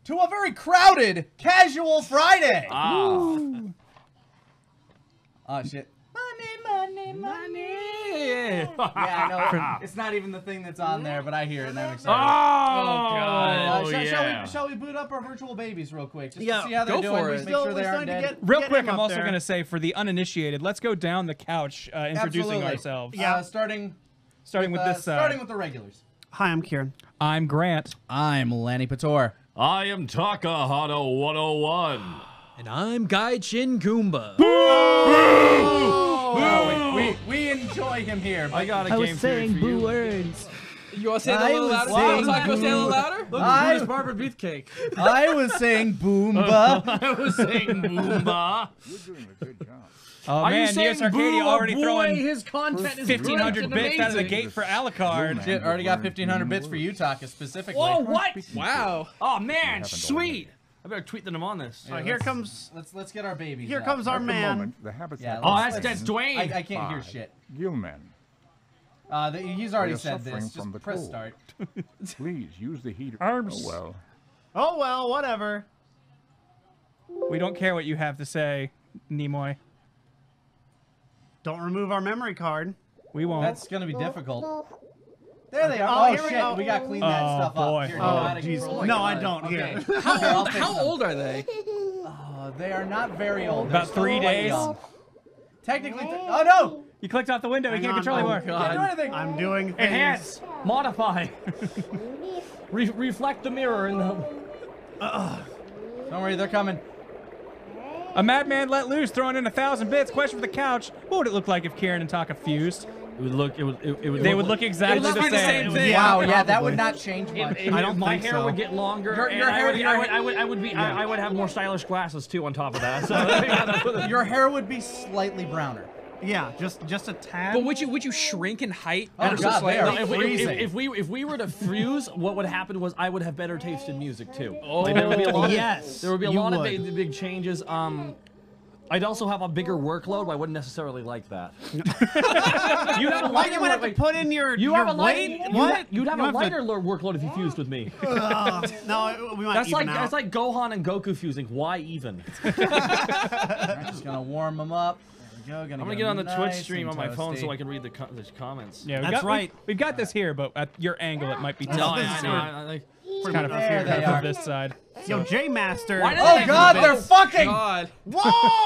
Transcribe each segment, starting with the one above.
to a very crowded Casual Friday. Oh, Shit. Money. Yeah, I know. It's not even the thing that's on there, but I hear it and I'm excited. God. Shall we boot up our virtual babies real quick? Just Yeah, to see how they're go doing. for Just it. make sure they aren't dead. Real quick, I'm also going to say for the uninitiated, let's go down the couch introducing Absolutely. ourselves. Yeah, starting with this side. Starting with the regulars. Hi, I'm Kieran. I'm Grant. I'm Lanny Pator. I am Takahata 101. And I'm Gai Chin Goomba. We enjoy him here. I got a I game was saying theory for boo you. words. You want to say that a little louder? Say a little louder? Look, I- Bruce Barber Beefcake. I was saying Boomba. I was saying Boomba. You're doing a good job. Oh Are you man, saying Neos Arcadia boo, already boy? throwing His content is 1,500 great and bits out of the amazing. gate for Alucard. Shit, already got 1,500 bits for you, Taka, specifically. Whoa, what? Wow. Oh, man, sweet. I better tweet them on this. Yeah, Here comes Let's get our babies. here out. comes our At the man. moment, the habitat Yeah, Oh, let's- that's Dwayne. I can't hear shit. Gillman, He's already They are said suffering this. from Just the press cold. start. please use the heater. Arms. Oh, well. Oh well, whatever. We don't care what you have to say, Nimoy. Don't remove our memory card. We won't. That's gonna be difficult. There they Oh, are. Oh, here we shit, go. we got to clean that Oh, stuff boy. up. Here, Oh, out of jeez. control. No, I don't. Okay. Here. How old are they? They are not very old. About They're still 3 quite days. young. Technically, oh no! You clicked off the window. You Hang can't on. control Oh, anymore. Can't do anything. I'm doing things. Enhance. Modify. Reflect the mirror in the... Don't worry, they're coming. A madman let loose, throwing in 1,000 bits. Question for the couch: what would it look like if Kieran and Taka fused? It would look... They would look exactly look the like the same same. thing. Wow, yeah, that probably. would not change much. I don't my think hair so. would get longer. Your and hair- I would have more stylish glasses too on top of that. So, Your hair would be slightly browner. Yeah, just a tad. But would you shrink in height? Oh, ever so God, they slightly? are freezing. if we were to fuse, what would happen was I would have better taste in music too. Like, there would be a lot yes, there would be a you lot of would. big changes. I'd also have a bigger workload. But I wouldn't necessarily like that. You have a Why you would have to put in your You your have a weight? light. What? You'd have You a have to- lighter workload if you fused with me. No, we might That's even like out. that's like Gohan and Goku fusing. Why even? I'm just gonna warm them up. There we go. I'm gonna get on the Twitch stream on my phone so I can read the comments. Yeah, That's right. We've got this here, but at your angle, it might be tough. No, to I see. know. I It's kind of There they from are. this side. Yo, J Master. Why did Oh they God, do they're this? fucking. God. Whoa!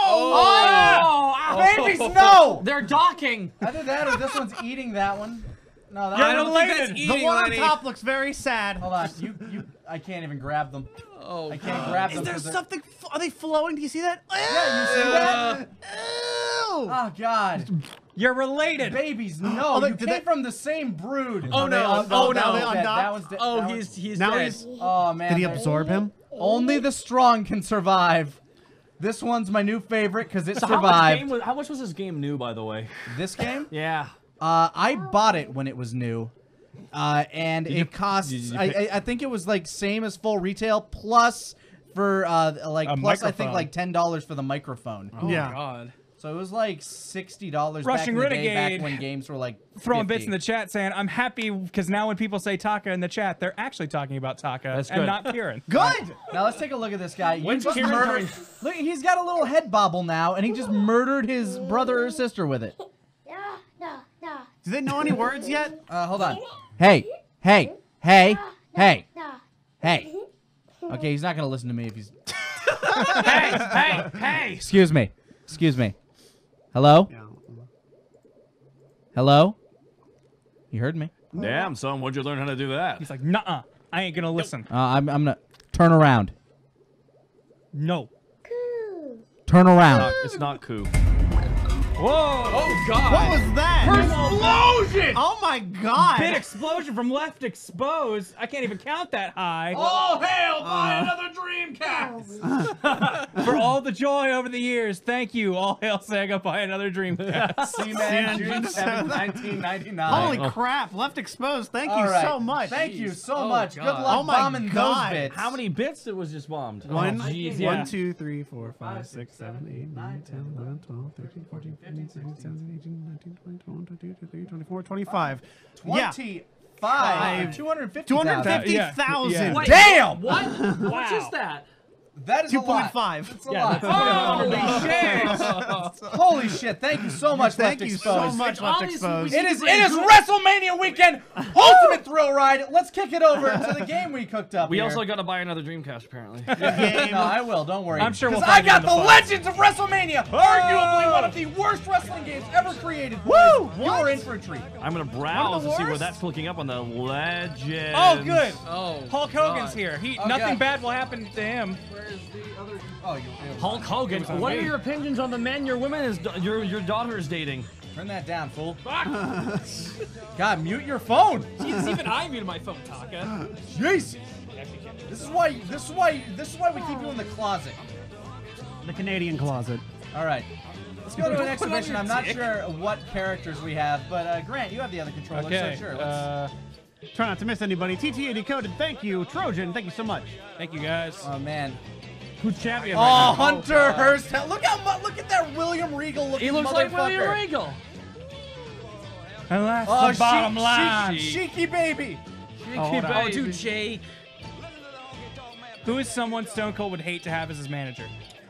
Oh, Babies, no! they're docking. Either that or this one's eating that one. No, that I one. don't think that's The eating, one on Lenny. top looks very sad. Hold on, I can't even grab them. Oh, I can't grab them. Is there 'cause they're- something? Are they flowing? Do you see that? Yeah, you see that? Ew! Oh God, You're related. babies, no! Oh, You did came they- from the same brood. Oh, no. That Oh, one's no. dead. Undocked? That one's dead. Oh, That he's Now dead. he's. Oh man. Did he they're- absorb him? Only the strong can survive. This one's my new favorite because it So survived. how much was this game new, by the way? This game? Yeah. I bought it when it was new, and it costs. I think it was like same as full retail plus for like A plus I think microphone. like $10 for the microphone. Oh, Yeah. God. So it was like $60 back Rushing in the day, back Renegade. when games were like Throwing 50. bits in the chat saying, I'm happy because now when people say Taka in the chat, they're actually talking about Taka That's and good. not Kieran. Good. Now let's take a look at this guy. You When's just Kieran murdered. coming? Look, he's got a little head bobble now, and he just murdered his brother or sister with it. Do they know any words yet? Hold on. Hey, hey, hey, hey, hey. Okay, he's not gonna listen to me if he's. Hey! Excuse me. Excuse me. Hello? Yeah. Hello? You heard me. Damn, son, where'd you learn how to do that? He's like, nuh-uh, I ain't gonna listen. I'm gonna turn around. No. Turn around. It's not coup. Whoa! Oh, God. What was that? Explosion! Oh my God! Bit explosion from left exposed. I can't even count that high. Oh, hell! Buy another Dreamcast! For all the joy over the years, thank you. All hail Sega, buy another Dreamcast. C-Man, June June 7th, 1999. Holy crap! Left exposed. Thank you All right. so much. Thank you so Oh, much. God. Good luck Oh my bombing God. those bits. How many bits it was just bombed? One, Oh, jeez, yeah. 1, 2, 3, 4, 5, 6, 7, 8, 9, 10, 11, 12, 13, 14, 15, 16, 17, 18, 19, 20, 21, 22, 23, 24, 25. Yeah. 5. 250,000. 250,000. Yeah. Damn! What? What is that? That is a lot. 2.5. That's a lot. Holy shit! Holy shit! Thank you so much, Thank Left you so Exposed. much, Left Exposed. It is WrestleMania weekend, ultimate thrill ride. Let's kick it over to the game we cooked up. We here. also got to buy another Dreamcast, apparently. No, I will. Don't worry. I'm sure we'll 'Cause I find it in got the the file. Legends of WrestleMania, arguably one of the worst wrestling games ever created. Woo! You're in for a treat. I'm going to browse to see where that's clicking up on the Legends. Oh, good. Oh. Hulk Hogan's here. Oh, Nothing God. bad will happen to him. Where's the other? Oh, you. Hulk Hogan. on What me. are your opinions on the men your women is your daughter is dating? Turn that down, fool. God, mute your phone. Jesus, even I muted my phone, Taka. Jesus. This is why we keep you in the closet. The Canadian closet. All right. Let's go to an exhibition. I'm not sure what characters we have, but Grant, you have the other controller, Okay. so sure. Let's, Try not to miss anybody. TTA Decoded, thank you. Trojan, thank you so much. Thank you, guys. oh man. Who's champion Oh, right now? Hunter Hearst. Look at that William Regal looking He looks like motherfucker. William Regal. And that's Oh, the bottom line. Cheeky baby. hold on. Oh, dude, Jake. Who is someone Stone Cold would hate to have as his manager?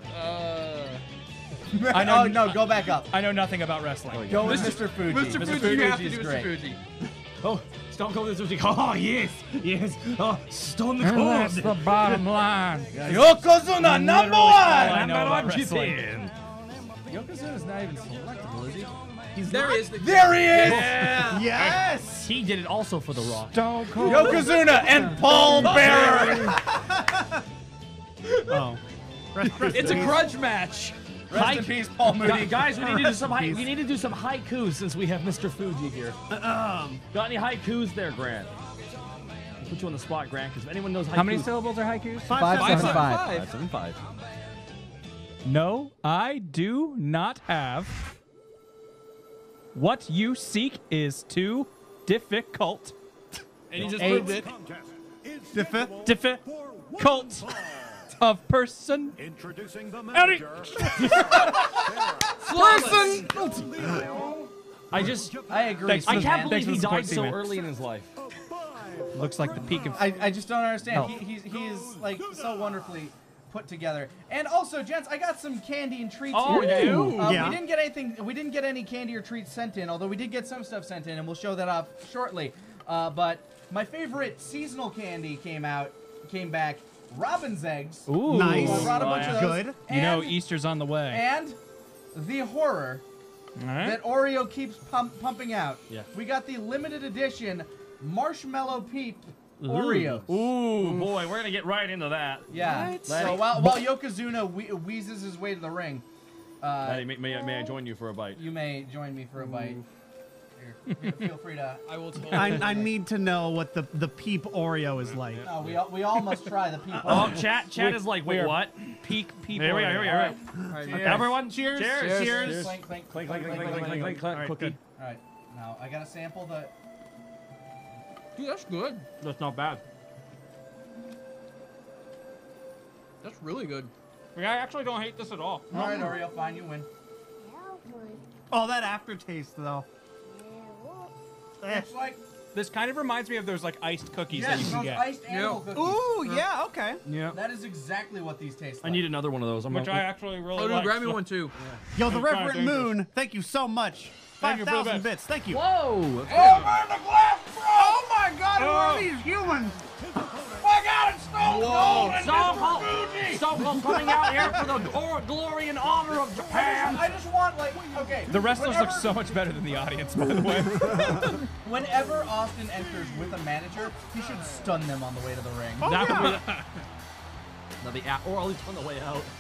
I know- oh no, go back up. I know nothing about wrestling. Go with Mr. Fuji. Mr. Fuji, you have to Fuji's do great. Mr. Fuji. Oh, Stone Cold is like, oh yes, yes. Oh, Stone And that's Cold. the bottom line. Yokozuna number All I one. know about wrestling. Japan. Yokozuna's not even selectable, is he? There is. There he is. Yes! He did it also for The Rock. Stone Cold. Yokozuna and Paul Bearer. Oh. It's a grudge match. Rest in peace, Paul Mooney. Guys, we need to do some we need to do some haikus since we have Mr. Fuji here. Got any haikus there, Grant? I'll put you on the spot, Grant, because if anyone knows haikus. How many syllables are haikus? 575. 575. No, I do not have. What you seek is too difficult. And he just 8. proved it. Difficult of person. Introducing the Eric. Flawless. I agree. Thanks I for- can't thanks believe for he the support, died so Seaman. early in his life. Looks like the peak of. I just don't understand. Hell. He is like so wonderfully put together. And also, gents, I got some candy and treats Oh, here. you do? Yeah. We didn't get anything. We didn't get any candy or treats sent in, although we did get some stuff sent in, and we'll show that off shortly. But my favorite seasonal candy came back. Robin's eggs. Ooh. Nice. So I brought a bunch of those. Good. You know And- Easter's on the way. And the horror All right. that Oreo keeps pumping out. Yeah. We got the limited edition Marshmallow Peep Oreos. Ooh, boy, we're gonna get right into that. Yeah. What? So while Yokozuna wheezes his way to the ring, Hey, may I join you for a bite? you may join me for a bite. Here, feel free to. I will tell I need to know what the Peep Oreo is like. No, we all must try the Peep. Oh, chat is like, wait, we are- what? Peak people. Here we are, here we are. Right. All right, Everyone, cheers. Cheers. Cheers. Clink, clink, Clink, clink, clink, clink, clink, clink, clink, clink, All right, cookie. All right. Now I gotta sample the. Dude, that's good. That's not bad. That's really good. I actually don't hate this at all. All right, Oreo, fine, you win. Oh, that aftertaste, though. It's like This kind of reminds me of those like iced cookies that yes, you can those get. iced animal cookies. Ooh, yeah, okay. Yeah. That is exactly what these taste I like. need another one of those. Which I actually really Oh, dude, like. grab me one too. Yo, the I'm trying to Reverend think of- Moon, thank you so much. Thank you for the 5,000 best. bits, thank you. Whoa! Oh my god, who are these humans? Stone Cold coming out here for the glory and honor of Japan. I just want like okay. The wrestlers look whenever- so much better than the audience, by the way. Whenever Austin enters with a manager, he should stun them on the way to the ring. That would be now the or at least on the way out.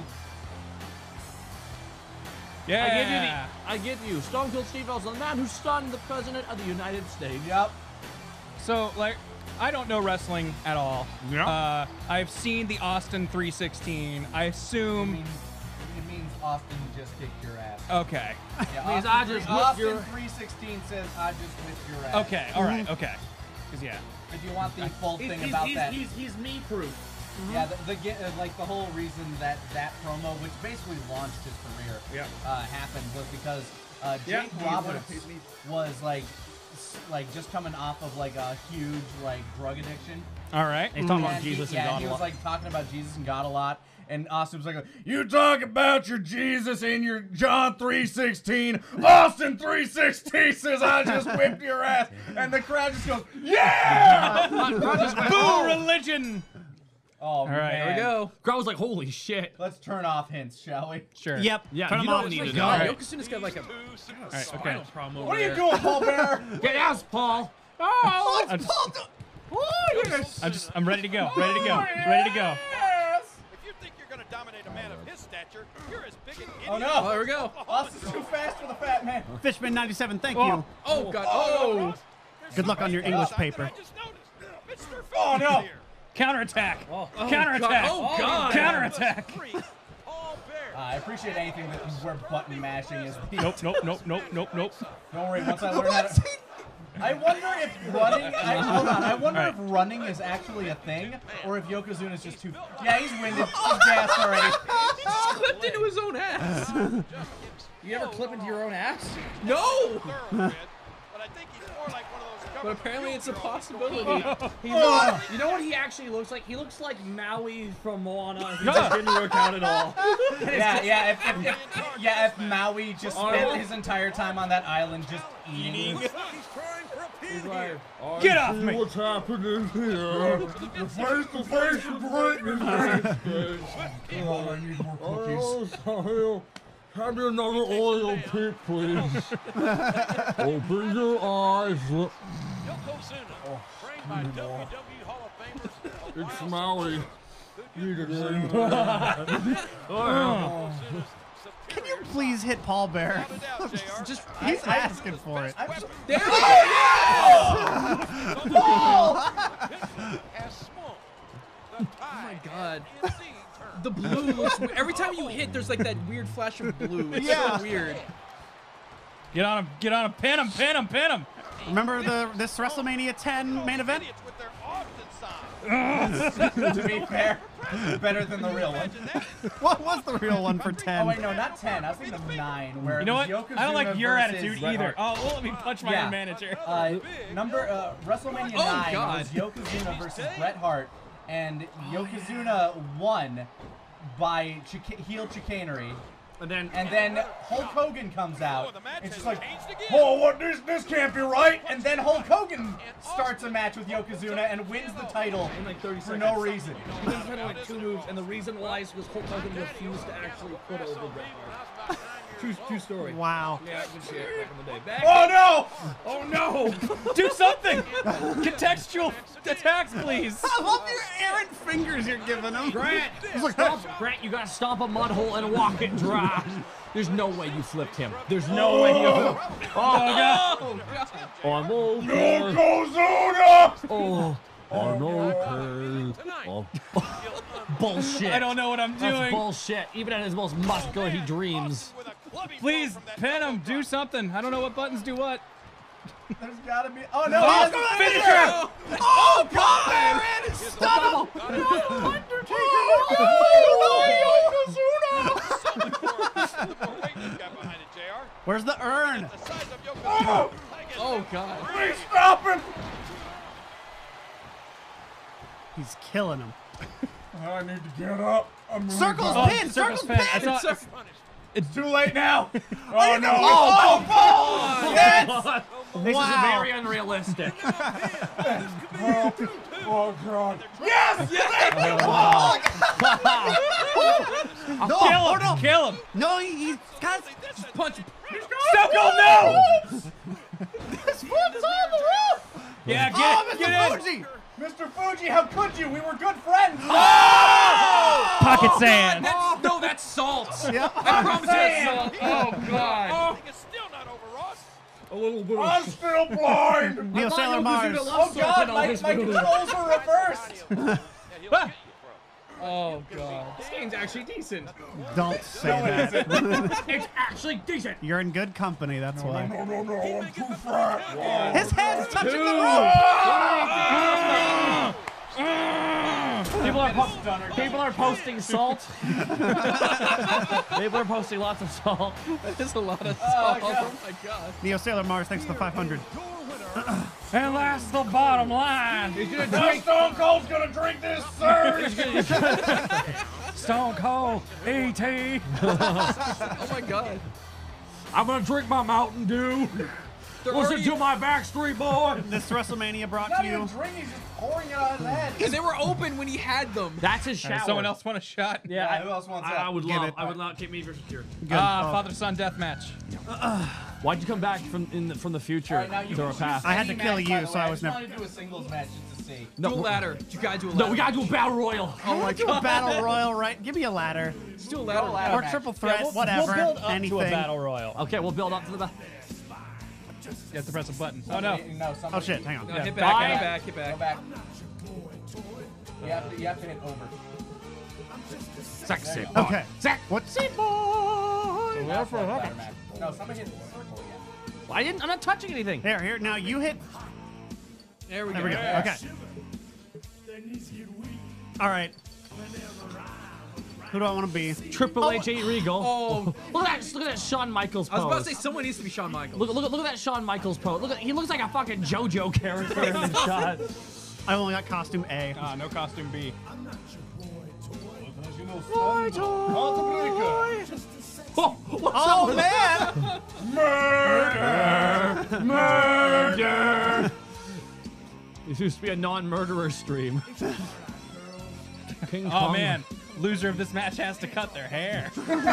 Yeah. I give you Stone Cold Steve Austin, the man who stunned the president of the United States. Yep. So, like, I don't know wrestling at all. Yeah. I've seen the Austin 316. I assume. It means Austin just kicked your ass. Okay. Yeah, means Austin, I just whipped Austin your- 316 says I just whipped your ass. Okay. All right. Okay. Because yeah. If you want the full thing about that, He's me proof. yeah, like the whole reason that promo, which basically launched his career, happened was because Jake Roberts was like who's like just coming off of like a huge like drug addiction. All right. He's talking about And Jesus he, and yeah, God he a was lot. like talking about Jesus and God a lot. And Austin was like, "You talk about your Jesus in your John 3:16. Austin 3:16 says I just whipped your ass," and the crowd just goes, "Yeah!" Boo religion. Oh right, man. here There we go. Crowd was like, holy shit. Let's turn off hints, shall we? Sure. Yep. Yeah, Turn you them don't off. need to Go. know. All right. Yokozuna's got like a right, okay. problem over What are you there. doing, Paul Bear? Get out, Paul. Oh, I'm yes. I'm ready to go. Ready to go. Ready to go. If you think you're going to dominate a man of his stature, you're as big an idiot. Oh Oh, no! there we go. Austin's too fast for the fat man. Fishman 97. Thank you. Oh, God. Oh. Good luck on your English paper. I just noticed. Mr. Oh, no. Here. Counterattack. Oh, Counterattack. God. Oh, God. Counterattack. Three. Paul Bear. I appreciate anything that where button mashing is. Nope. Nope. Nope. Nope. Nope. Nope. Don't worry. Once I learn how to. I wonder if running. Hold on. I wonder if running is actually a thing, or if Yokozuna's just too. Yeah, he's winded. He's gassed already. He just clipped into his own ass. You ever clip into your own ass? No. Thoroughbred, but I think he's more like one of those But government apparently it's a field girls. possibility. You know what he actually looks like? He looks like Maui from Moana. He just didn't work out at all. Yeah. If Maui just spent his entire time on that island just eating. He's trying for a He's PhD. like, Get off me. what's happening here? Oh, sorry. Have you another oil pit, please? Open your eyes. Yokozuna, trained by WWE Hall of Famers. It's Maui. Can you please hit Paul Bear? Without doubt, JR. Just he's asking for it. There we Has swung. The Oh my tide God. has indeed turned. The blue looks weird. Every time you hit, there's like that weird flash of blue. It's Yeah. so weird. Get on him. Get on him. Pin him. Pin him. Pin him. Remember this WrestleMania 10 main event? Idiots with their Austin sign. To be fair, better than the real one. Imagine that. What was the real one for Oh 10? wait, no, not 10. I was thinking of 9. Where You know it what? was I don't like Yokozuna your versus attitude Bret either. Hart. Oh, well, let me punch my Yeah. own manager. WrestleMania Oh, 9 God. was Yokozuna versus Bret Hart, and Yokozuna won by heel chicanery. And then Hulk Hogan comes out. It's just like, oh, what? This can't be right. And then Hulk Hogan starts a match with Yokozuna and wins the title In like 30 for seconds. no reason. He had like 2 moves, and the reason why is because Hulk Hogan refused to actually put over Bret Hart. True story. Wow. Yeah, good shit back in the day. Back Oh no! Oh no! Do something. Contextual attacks, please. I love your errant fingers you're giving him. Grant, Grant, you gotta stomp a mud hole and walk it dry. There's no way you flipped him. There's no way you. Oh God! I'm okay. Yokozuna! Oh, I'm okay. Oh. Bullshit. I don't know what I'm That's doing. bullshit. Even at his most muscular, he dreams. With a clubbing Please blow from that pin him. Do something. I don't know what buttons do what. There's gotta be. Oh no! Oh, he has a finisher! Oh, Paul Bear and stop him! The more weight you've got behind it, JR. Where's the urn? The size of Yokozuna. Oh God. Please stop him! He's killing him. I need to get up. I'm really Circle's done. pin! Circle's pin. pin! I thought- It's It's too late now. Oh no! Oh, balls! Yes! This is very unrealistic. Oh god! Yes! No, Kill oh, him. no. Kill him. No, he's got punch. Stone Cold, no! his foot's on the roof! Yeah, Oh, get in. Mr. Fuji! Mr. Fuji, how could you? We were good friends. Pocket sand. That's salt. Yep. I promise you it's salt. Oh God. I think it's still not over, Ross. A little bit I'm still blind. Neo Sailor Mars. Oh god, my controls are reversed. Yeah, he'll get you, bro. Oh God. This game's actually decent. Don't say that. It's actually decent. You're in good company, that's why. No, I'm too fat. His head's touching the roof! People are posting salt. People are posting lots of salt. That is a lot of salt. Oh my God. Neo Sailor Mars, thanks for the 500. Your winner And that's the bottom line. He's gonna drink. Stone Cold's gonna drink this, sir. Stone Cold, E.T. Oh my God. I'm gonna drink my Mountain Dew. Listen to my Backstreet Boy. This WrestleMania brought Not to you. even drinking, he's just pouring it on his head. And they were open when he had them. That's his shower. Someone else want a shot? Yeah, Who else wants I that? would Give love. it. I would not take me versus Kieran. Father-son death match. Why'd you come back from the future All right, now you to can our past? I had to any kill match, you, by the so way. I was just never- wanted to do a singles match just to see. No, Do a ladder. You gotta do a ladder. No, we gotta do a battle royal. Oh my God. Do a battle royal, right? Give me a ladder. Let's do a ladder. ladder Or match. triple threat, whatever. We'll build up anything. to a battle royal. Okay, we'll build up to the. You have to press a button. Oh no. No, somebody, Oh shit, hang on. No, Yeah. hit back, Bye. hit back, hit Go back. back. You have to hit over. Sexy. Okay. Zach. What's it, boy? That's the ladder match. No, somebody hit the circle again. I didn't. I'm not touching anything. Here. Now you hit. There we There go. we go. Okay. All right. Who do I want to be? Triple H ain't Regal. Oh. Look at that Shawn Michaels I was pose. about to say someone needs to be Shawn Michaels. Look at that Shawn Michaels pose. He looks like a fucking JoJo character in this shot. I only got costume A. No costume B. Oh, what's Oh up? man! Murder! This used to be a non-murderer stream. King Oh Kong. man, loser of this match has to cut their hair.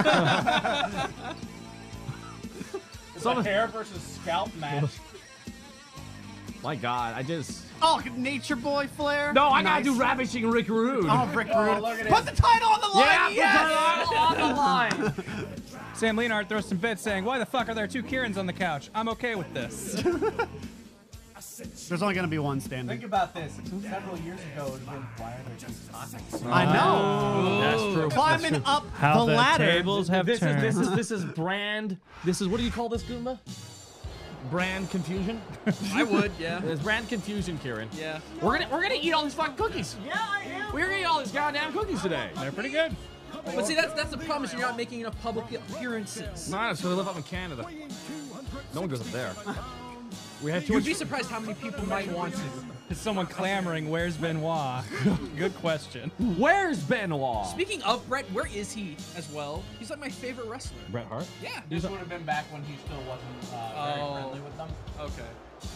It's a hair versus scalp match. My God, I just. Oh, Nature Boy Flair. No, I gotta Nice. do Ravishing Rick Rude. Oh, Rick Oh, Rude. look at Put him. the title on the line. yeah, Yes! put it on the line. Sam Leonard throws some bits saying, "Why the fuck are there two Kierans on the couch? I'm okay with this." There's only gonna be one Think standing. about this. Several years ago, it would have been why are there two topics? I know. That's true. Climbing up How the the ladder. tables have turned. This is brand. This is what do you call this, Goomba? Brand confusion. I would, yeah. There's brand confusion, Kieran. Yeah. We're gonna eat all these fucking cookies. Yeah, I am. We're gonna eat all these goddamn cookies today. They're pretty good. But see, that's the problem is you're not making enough public appearances. Nah, so they live up in Canada. No one goes up there. We have too You'd much. be surprised how many people might want to. Is someone clamoring, "Where's Benoit?" Good question. Where's Benoit? Speaking of Brett, where is he as well? He's like my favorite wrestler. Bret Hart. Yeah. This would have been back when he still wasn't very friendly with them. Okay.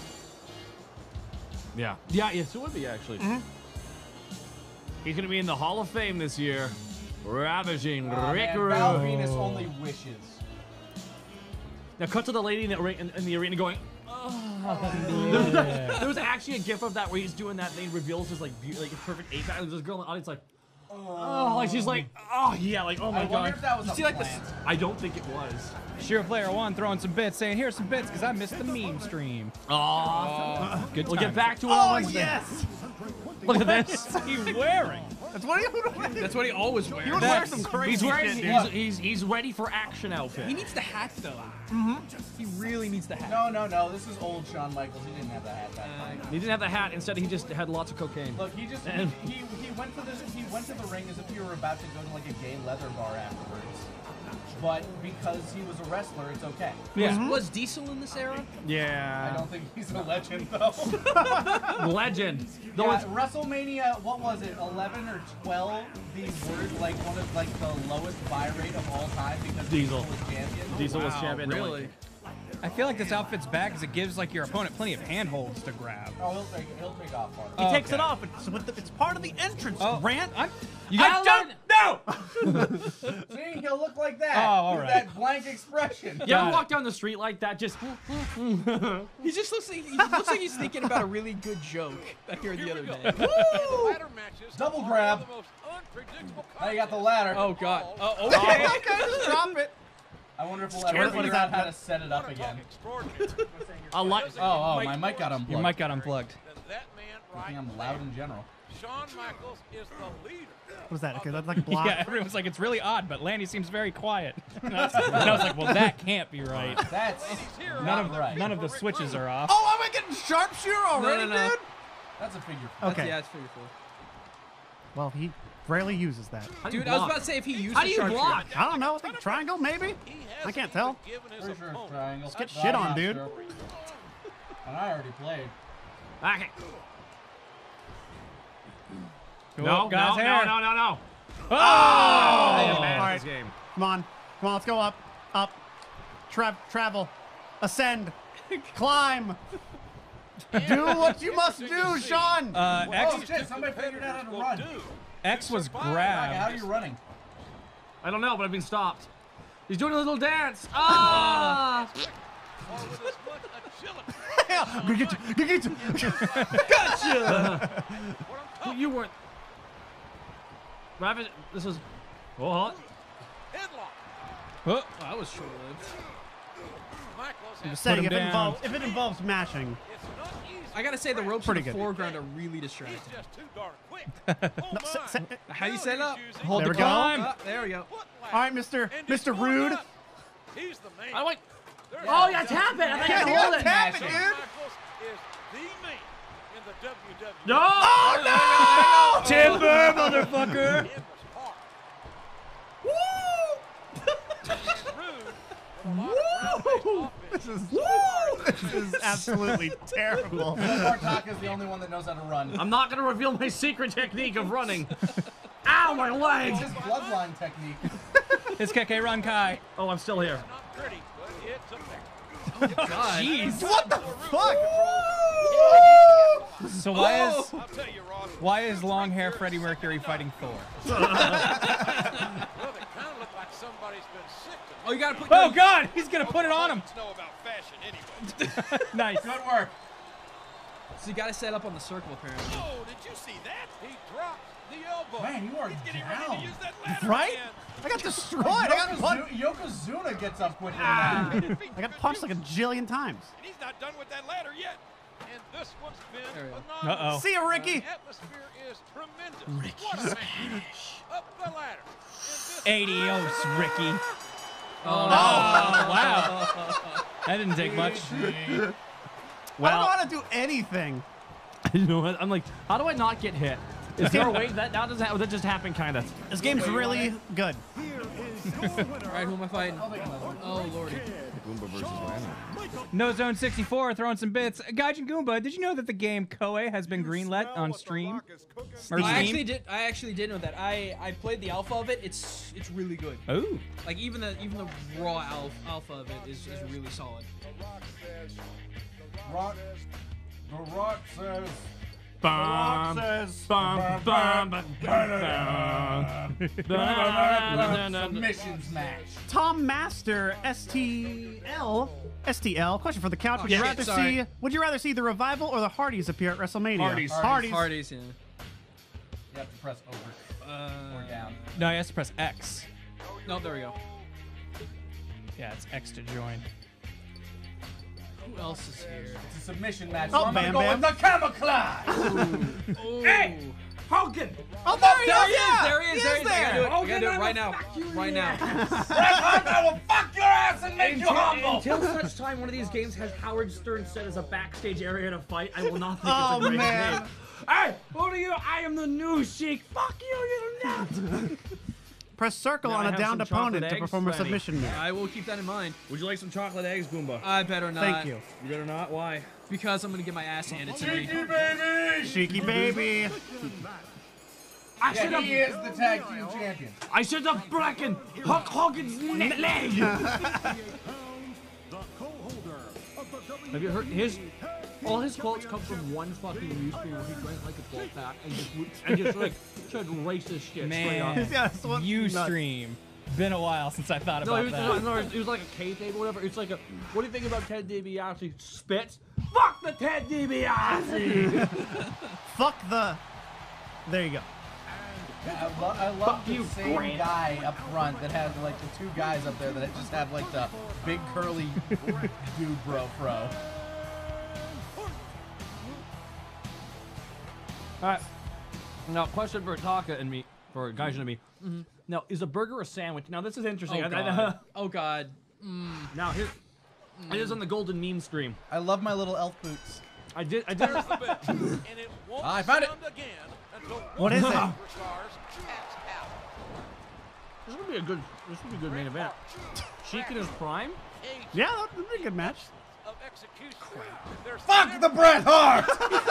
Yeah. Yeah, yes, it would be actually. He's gonna be in the Hall of Fame this year. Ravishing Rick Man, Val Rude. Venus only wishes. Now cut to the lady in the arena going. There was actually a gif of that where he's doing that and he reveals his like perfect eight pack. And there's a girl in the audience like, oh, like she's like, oh yeah, like oh my I wonder god. if that was You a see, like, plant. I don't think it was. Sheer Player One throwing some bits, saying, "Here's some bits because I missed the meme stream." Oh, Good. we'll get times. back to it on Oh Wednesday. yes! Look at this. What's he wearing? That's what he. That's what he always wears. You would wear some crazy He's wearing. shit, dude. He's ready for action outfit. He needs the hat though. He really needs the hat. No. This is old Shawn Michaels. He didn't have the hat that time. He didn't have the hat. Instead, he just had lots of cocaine. Look, he just And- he went to the ring as if you were about to go to like a gay leather bar afterwards. But because he was a wrestler, it's okay. Yeah. Was Diesel in this era? I Yeah. don't think he's a legend though. Legend. Though Yeah, it's- WrestleMania, what was it, 11 or 12? The word like one of like the lowest buy rate of all time because Diesel. was champion. Diesel was champion. no one- Really? I feel like this outfit's bad because it gives like your opponent plenty of handholds to grab. Oh, he'll take off part. He takes it Okay. off. It's part of the entrance. Oh, Grant. You gotta learn. See, he'll look like that. Oh, all with right. that blank expression. You Got ever it. walk down the street like that? Just. He just looks like he's thinking about a really good joke I heard the other day. Ladder matches Double are grab. one of the most unpredictable Now you got the ladder. Oh god. Oh, okay. Just drop it. I wonder if we'll ever Careful, figure is out that- how to set it up again. extraordinary. I like. Oh, my mic got unplugged. Your mic got unplugged. And that man I right think I'm loud in general. Shawn Michaels is the leader. What was that? Okay, that's like block. Yeah, everyone's like, "It's really odd," but Lanny seems very quiet. And I was like, "Well, that can't be right." That's None not right. of the switches are off. Oh, am I getting sharpshooter already, no. dude? That's a figure. Okay. Yeah, it's pretty cool. Well, he rarely uses that. How do you Dude, I was block? about to say if he used How the do you sharpshooter. block? I don't know. I think triangle, maybe? He I hasn't can't tell. even given his Pretty sure it's opponent triangle. get shit on, dude. And I already played. Okay. Cool. No, Guys, no, hair. no, no, no, no. Oh! I am All mad at right. this game. Come on. Come on, let's go up. Up. Travel. Ascend. Climb. Do what you must do, Sean. X, Oh shit, somebody figured out how to run. X was How are grabbed. you running? I don't know, but I've been stopped. He's doing a little dance. Ah! Gotcha! You weren't. Rabbit, this was. Oh, Oh, that was short-lived. I'm saying him down. if it involves mashing. I gotta say the ropes in Pretty the good. foreground are really distracting. No, How do you set it up? hold There the we go. climb. There we go. all right, Mr. Rude. He's the man. I went. Oh, yeah, tap it. I think I Yeah, can hold it. tap it, Mashing. dude. Is the man in the WWE. No! Oh, Timber, motherfucker. It was hard. This is absolutely terrible. Bartaka's the only one that knows how to run. I'm not going to reveal my secret technique of running. Ow, my leg! It's his bloodline technique. It's Keke Run Kai. Oh, I'm still here. Not pretty, but it's a fact. Jeez. What the fuck? So I'll tell you, Ross. why is long hair Freddie Mercury fighting Thor? Well, they kind of look like somebody's been sick to me. Oh, you gotta put. Oh God, he's gonna put it on him. Know about fashion anyway. Nice. Good work. So you gotta set up on the circle apparently. Oh, did you see that? He dropped the elbow. Man, you are He's getting ready down. to use that ladder Right? again. I got destroyed. I got punched. Yokozuna gets up quicker than that. I got punched like a jillion times. And he's not done with that ladder yet. And this one's been There we go. phenomenal. Uh-oh. See ya, Ricky. The atmosphere is tremendous. What a man. Up the ladder. Adios, Ricky. Oh, Wow. That didn't take much. I don't know Well, how to do anything. you know what? I'm like, how do I not get hit? Is there a way that now that just happened, kind of? This game's really good. All right, who am I fighting? Oh lordy. No Zone 64 throwing some bits. Gaijin Goomba, did you know that the game Koei has been greenlit on stream? Or I Steam? actually did know that. I played the alpha of it. It's really good. Oh. Like even the raw alpha of it is really solid. Rock. The Rock says. Bum, bum, bum, bum, Submissions match. Tom Master STL. Question for the couch. Would you shit, rather sorry. see? Would you rather see the Revival or the Hardys appear at WrestleMania? Hardys. Hardy's, yeah. You have to press over or down. No, he has to press X. No, there we go. Yeah, it's X to join. Who else is here? It's a submission match. Oh, so I'm Bam gonna go Bam. with the camouflage. Oh. Hey! Hogan! Oh, there he There is! he is! Yeah! There he is! There he is! I gotta do it! I gotta do it right now! Right now! I will fuck your ass and make you humble. Until such time one of these games has Howard Stern set as a backstage area to fight, I will not think Oh, it's a great man. game. Hey, who are you? I am the new Sheik. Fuck you, you nut. Press circle Now I on a have downed some chocolate opponent to eggs perform a ready. submission move. I will keep that in mind. Would you like some chocolate eggs, Goomba? I better not. Thank you. You better not. Why? Because I'm gonna get my ass handed to me. Cheeky baby. I should Yeah, he have. is the tag team champion. I should have broken Hulk Hogan's leg. Have you heard his? All his quotes come from one fucking newspaper where he drank like a 12-pack and just like said racist shit straight up. Man, Yeah, that's what- Ustream. Been a while since I thought No, about he was, that. no, it was like a kayfabe or whatever. It's like a. What do you think about Ted DiBiase? Spits. Fuck the Ted DiBiase. Fuck the. There you go. I love the you, same Grant. guy up front that has like the two guys up there that just have like the big curly dude bro fro. Alright. Now, question for Taka and me, for Gaijin and me. Now, is a burger a sandwich? Now, this is interesting. Oh god. Oh god. Now, here. It is on the Golden Meme stream. I love my little elf boots. I did. And it won't I found it. sound again until What is it? superstars taps out. This would be a good. This would be a good main event. Sheik in his prime. Yeah, that'd be a good match. Of Fuck the Bret Hart!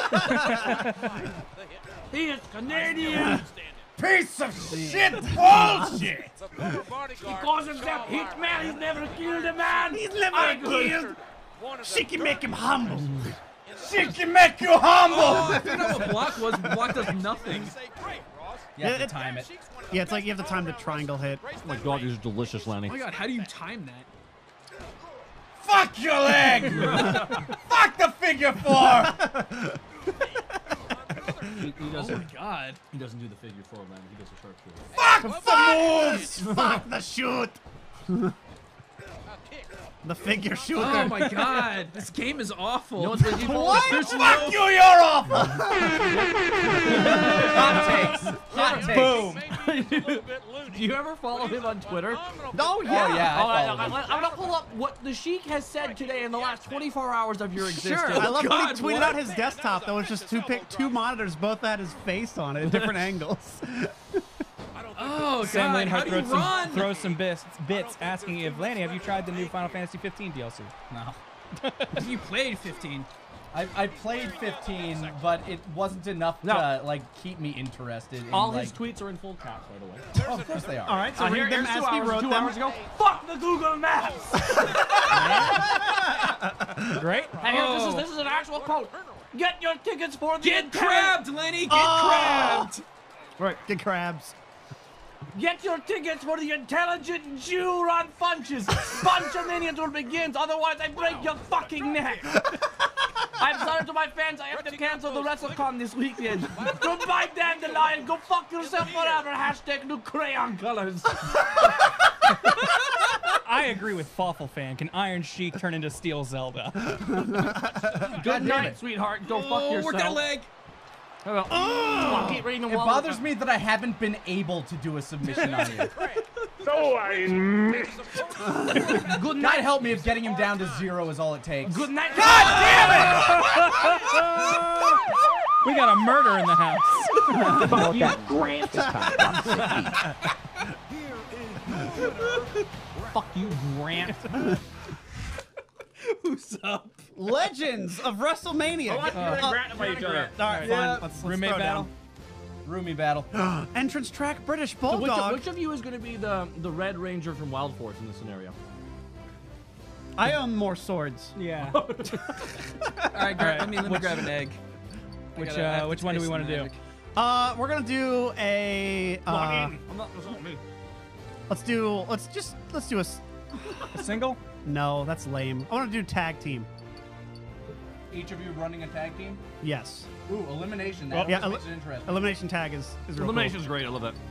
He is Canadian. Piece of shit bullshit! He calls himself Hitman. He's never killed a man. He's never killed. She can make him humble. She can make you humble! Oh, I figured out what block was. Block does nothing. You have to time it. Yeah, it's like you have the time to triangle hit. Oh my god, these are delicious, Lanny. Oh my god, how do you time that? Fuck your leg! Fuck the figure four! He Oh doesn't. my god. He doesn't do the figure four, Lanny. He does a sharpshooter. Fuck the moves! Fuck the shoot. The figure shooter. Oh my god. This game is awful. You know what's crazy? What? Fuck you, you're awful! Hot takes. Hot takes. Boom. Do you ever follow him on Twitter? Oh, yeah. Oh, yeah, I follow him. I'm gonna pull up what the Sheik has said today in the last 24 hours of your existence. Sure. I love when God, he tweeted what? out his desktop that was just two monitors, both had his face on it at different angles. Oh Sam god, how Lanehardt do you run? throws some bits asking if Lanny, have you tried the new Final Fantasy 15 DLC? No. You played 15. I played 15, but it wasn't enough to like keep me interested. In, All like, his tweets are in full caps, by the way. Oh, of course they are. All right, so read them as he wrote two them. hours ago. Fuck the Google Maps. Great. And here, this is an actual quote. Get your tickets for the Get crabbed, Lenny! Get crabbed! Right, get crabs. Get your tickets for the intelligent Jew run funches. Bunch of minions will begin, otherwise I break your fucking neck. I'm sorry to my fans, I have to cancel the WrestleCon this weekend. Goodbye, Dandelion. Go fuck yourself forever. Hashtag new crayon colors. I agree with Fawful Fan. Can Iron Sheik turn into Steel Zelda? Good night, sweetheart. Go fuck Oh, yourself. work a leg. Oh, keep reading the It wall. bothers me that I haven't been able to do a submission on you. So I missed. Good God night. help me if getting him down to 0 is all it takes. Good night. God damn it! We got a murder in the house. Fuck you, Grant. Fuck you, Grant. Who's up? Legends of WrestleMania. Grant by each other. All right, Yeah. fine. Let's Roommate throw battle. down. Roomie battle. Entrance track, British So Bulldog. which of you is going to be the Red Ranger from Wild Force in this scenario? I own more swords. Yeah. All right, let me grab an egg. Which one do we want to do? We're gonna do a. Let's do a. A single? No, that's lame. I want to do tag team. Each of you running a tag team? Yes. Ooh, elimination. That Well, yeah, always makes it interesting. Elimination tag is real Elimination's great. I love that.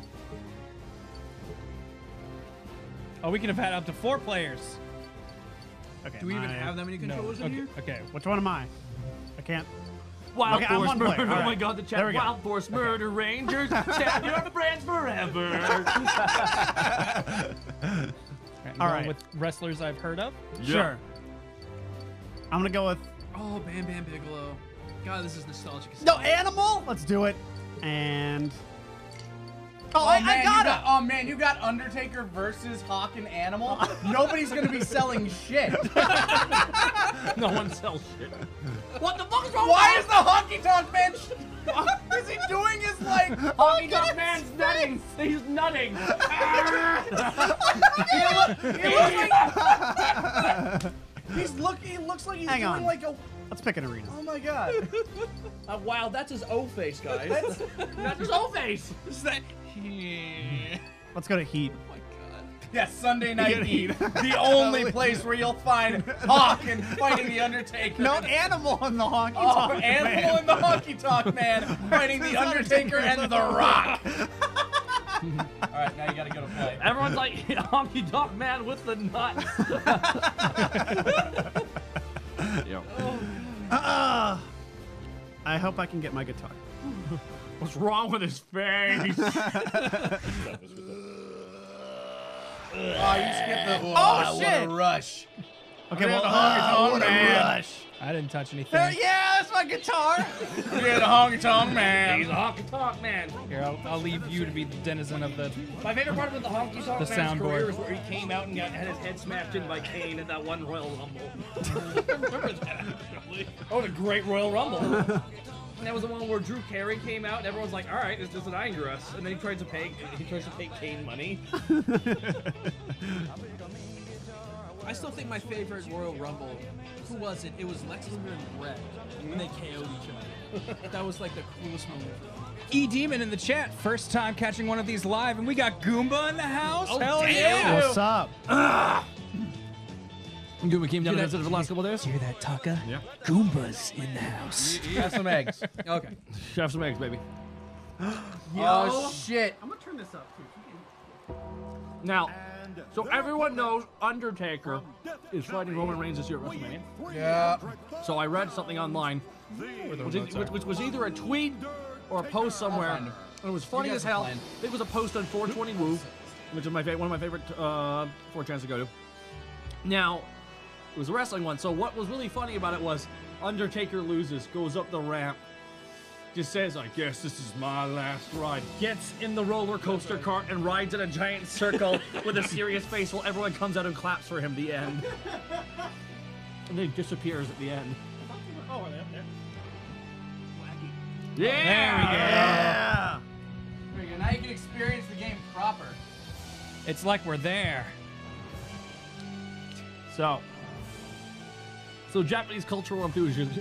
Oh, we could have had up to 4 players. Cool. Okay. Do we even have that many controllers in Okay. here? Okay. Which one am I? I can't. Wild Okay, I'm Force one player. Murder. All Oh my right. god, the There chat. we go. Wild Force Murder Rangers. Stand your brands forever. All right. With wrestlers I've heard of. Sure. I'm gonna go with Oh, Bam Bam Bigelow. God, this is nostalgic. as no hell. animal. Let's do it. And oh, Oh, I man, got it. Oh man, you got Undertaker versus Hawk and Animal. Nobody's gonna be selling shit. No one sells shit. What the fuck is wrong Why with is the Honky Tonk Man? Is he doing his like? Honky Tonk Man's nutting. He's nutting. He looks like he's Hang doing on. like a. Let's pick an arena. Oh my god. Wow, that's his O face, guys. That's his old face. Is that? Yeah. Let's go to Heat. Oh my god. Yes, Sunday Night Heat. The only place where you'll find Hawk and fighting the Undertaker. No animal in the honky Oh, tonk. Animal and the Honky Tonk Man fighting the Undertaker and The Rock. Alright, now you gotta go to play. Everyone's like, Honky Tonk Man with the nut. I hope I can get my guitar. What's wrong with his face? Oh, you skipped the. Oh, what shit. a rush. Okay, well, man. I didn't touch anything. Yeah, that's my guitar. Yeah, the honky tonk man. He's a honky tonk man. Here, I'll leave you to be the denizen of the. My favorite part of the honky tonk The man's career soundboard. is where he came out and had his head smashed in by Kane at that one Royal Rumble. I remember that actually. Oh, the great Royal Rumble. And that was the one where Drew Carey came out and everyone's like, all right, it's just denying us. And then he tries to pay Kane money. I still think my favorite Royal Rumble, who was it? It was Lex Luger and Bret when they KO'd each other. That was like the coolest moment. E-Demon in the chat. First time catching one of these live, and we got Goomba in the house. Oh, Hell damn. yeah! What's up? Goomba came down to visit for the last couple of days. Hear that, Taka? Yeah. Goomba's in the house. Have some eggs. Okay. Have some eggs, baby. Oh, shit. I'm gonna turn this up too. Now, so everyone knows Undertaker is fighting Roman Reigns this year at WrestleMania. Yeah. So I read something online, which was either a tweet or a post somewhere, and it was funny as hell. I think it was a post on 420 Woo, which is one of my favorite 4chans to go to. Now, it was a wrestling one, so what was really funny about it was Undertaker loses, goes up the ramp, just says, I guess this is my last ride, gets in the roller coaster cart and rides in a giant circle with a serious face while everyone comes out and claps for him, the end. And then he disappears at the end. Oh, Yeah! yeah. There you go. Now you can experience the game proper. It's like we're there. So Japanese cultural enthusiast,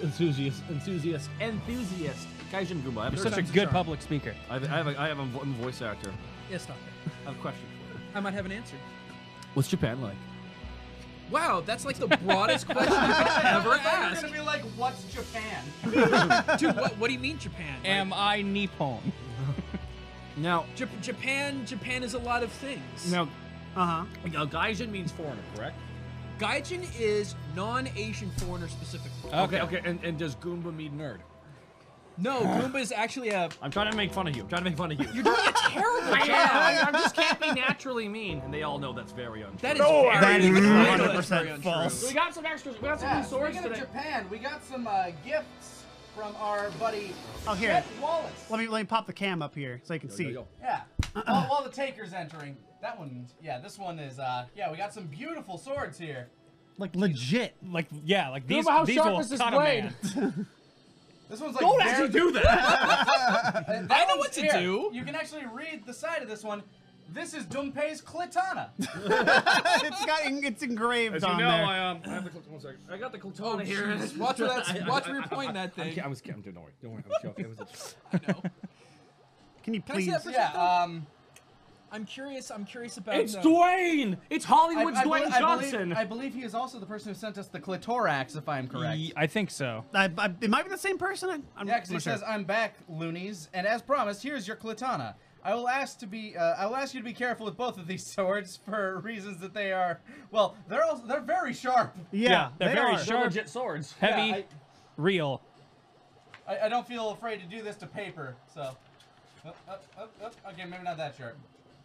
Gaijin Goomba. You're such a good public speaker. I have a voice actor. Yes, Doctor. I have a question for you. I might have an answer. What's Japan like? Wow, that's like the broadest question you could ever ask. It's gonna be like, what's Japan? Dude, what do you mean Japan? Like, Am I Nippon? Now, Japan is a lot of things. now, Gaijin means foreigner, correct? Gaijin is non-Asian foreigner specifically. Okay. And does Goomba mean nerd? No, Goomba is actually a... I'm trying to make fun of you. You're doing a terrible job. I just can't be naturally mean, and they all know that's very untrue. That is very is I know 100% that's very untrue. false. We got some extras. We got some new swords Speaking today. of Japan, we got some gifts from our buddy Oh, here. Chet Wallace. Let me pop the cam up here so you can see. Yo. Yeah. While the taker's entering. That one, yeah, this one is, yeah, we got some beautiful swords here. Like legit. Like, yeah, like these, how these sharp will is this cut a blade? man. This one's like Don't actually do that. I know what to do. You can actually read the side of this one. This is Dunpei's Clitana. It's engraved As you on know, there. I have the one second. I got the Oh, Clitana here. jeez. Watch where you're pointing that thing. Don't worry. Don't worry. I'm joking. I know. Can you Can I see please? that for a Yeah, second? I'm curious about... It's Dwayne. It's Hollywood's Dwayne Johnson. I believe he is also the person who sent us the Clitorax, if I'm correct. I think so. It might be the same person. I'm Yeah, because he not sure. says, "I'm back, loonies, and as promised, here's your Clitana. I will ask you to be careful with both of these swords for reasons that they are, well, they're very sharp. Yeah, they're very are. sharp. Legit swords. Heavy, Yeah, real. I don't feel afraid to do this to paper, so. Okay, maybe not that sharp.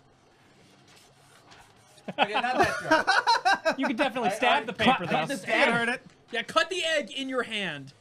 Okay, not that sharp. You could definitely stab the paper, though. I heard it. Yeah, cut the egg in your hand.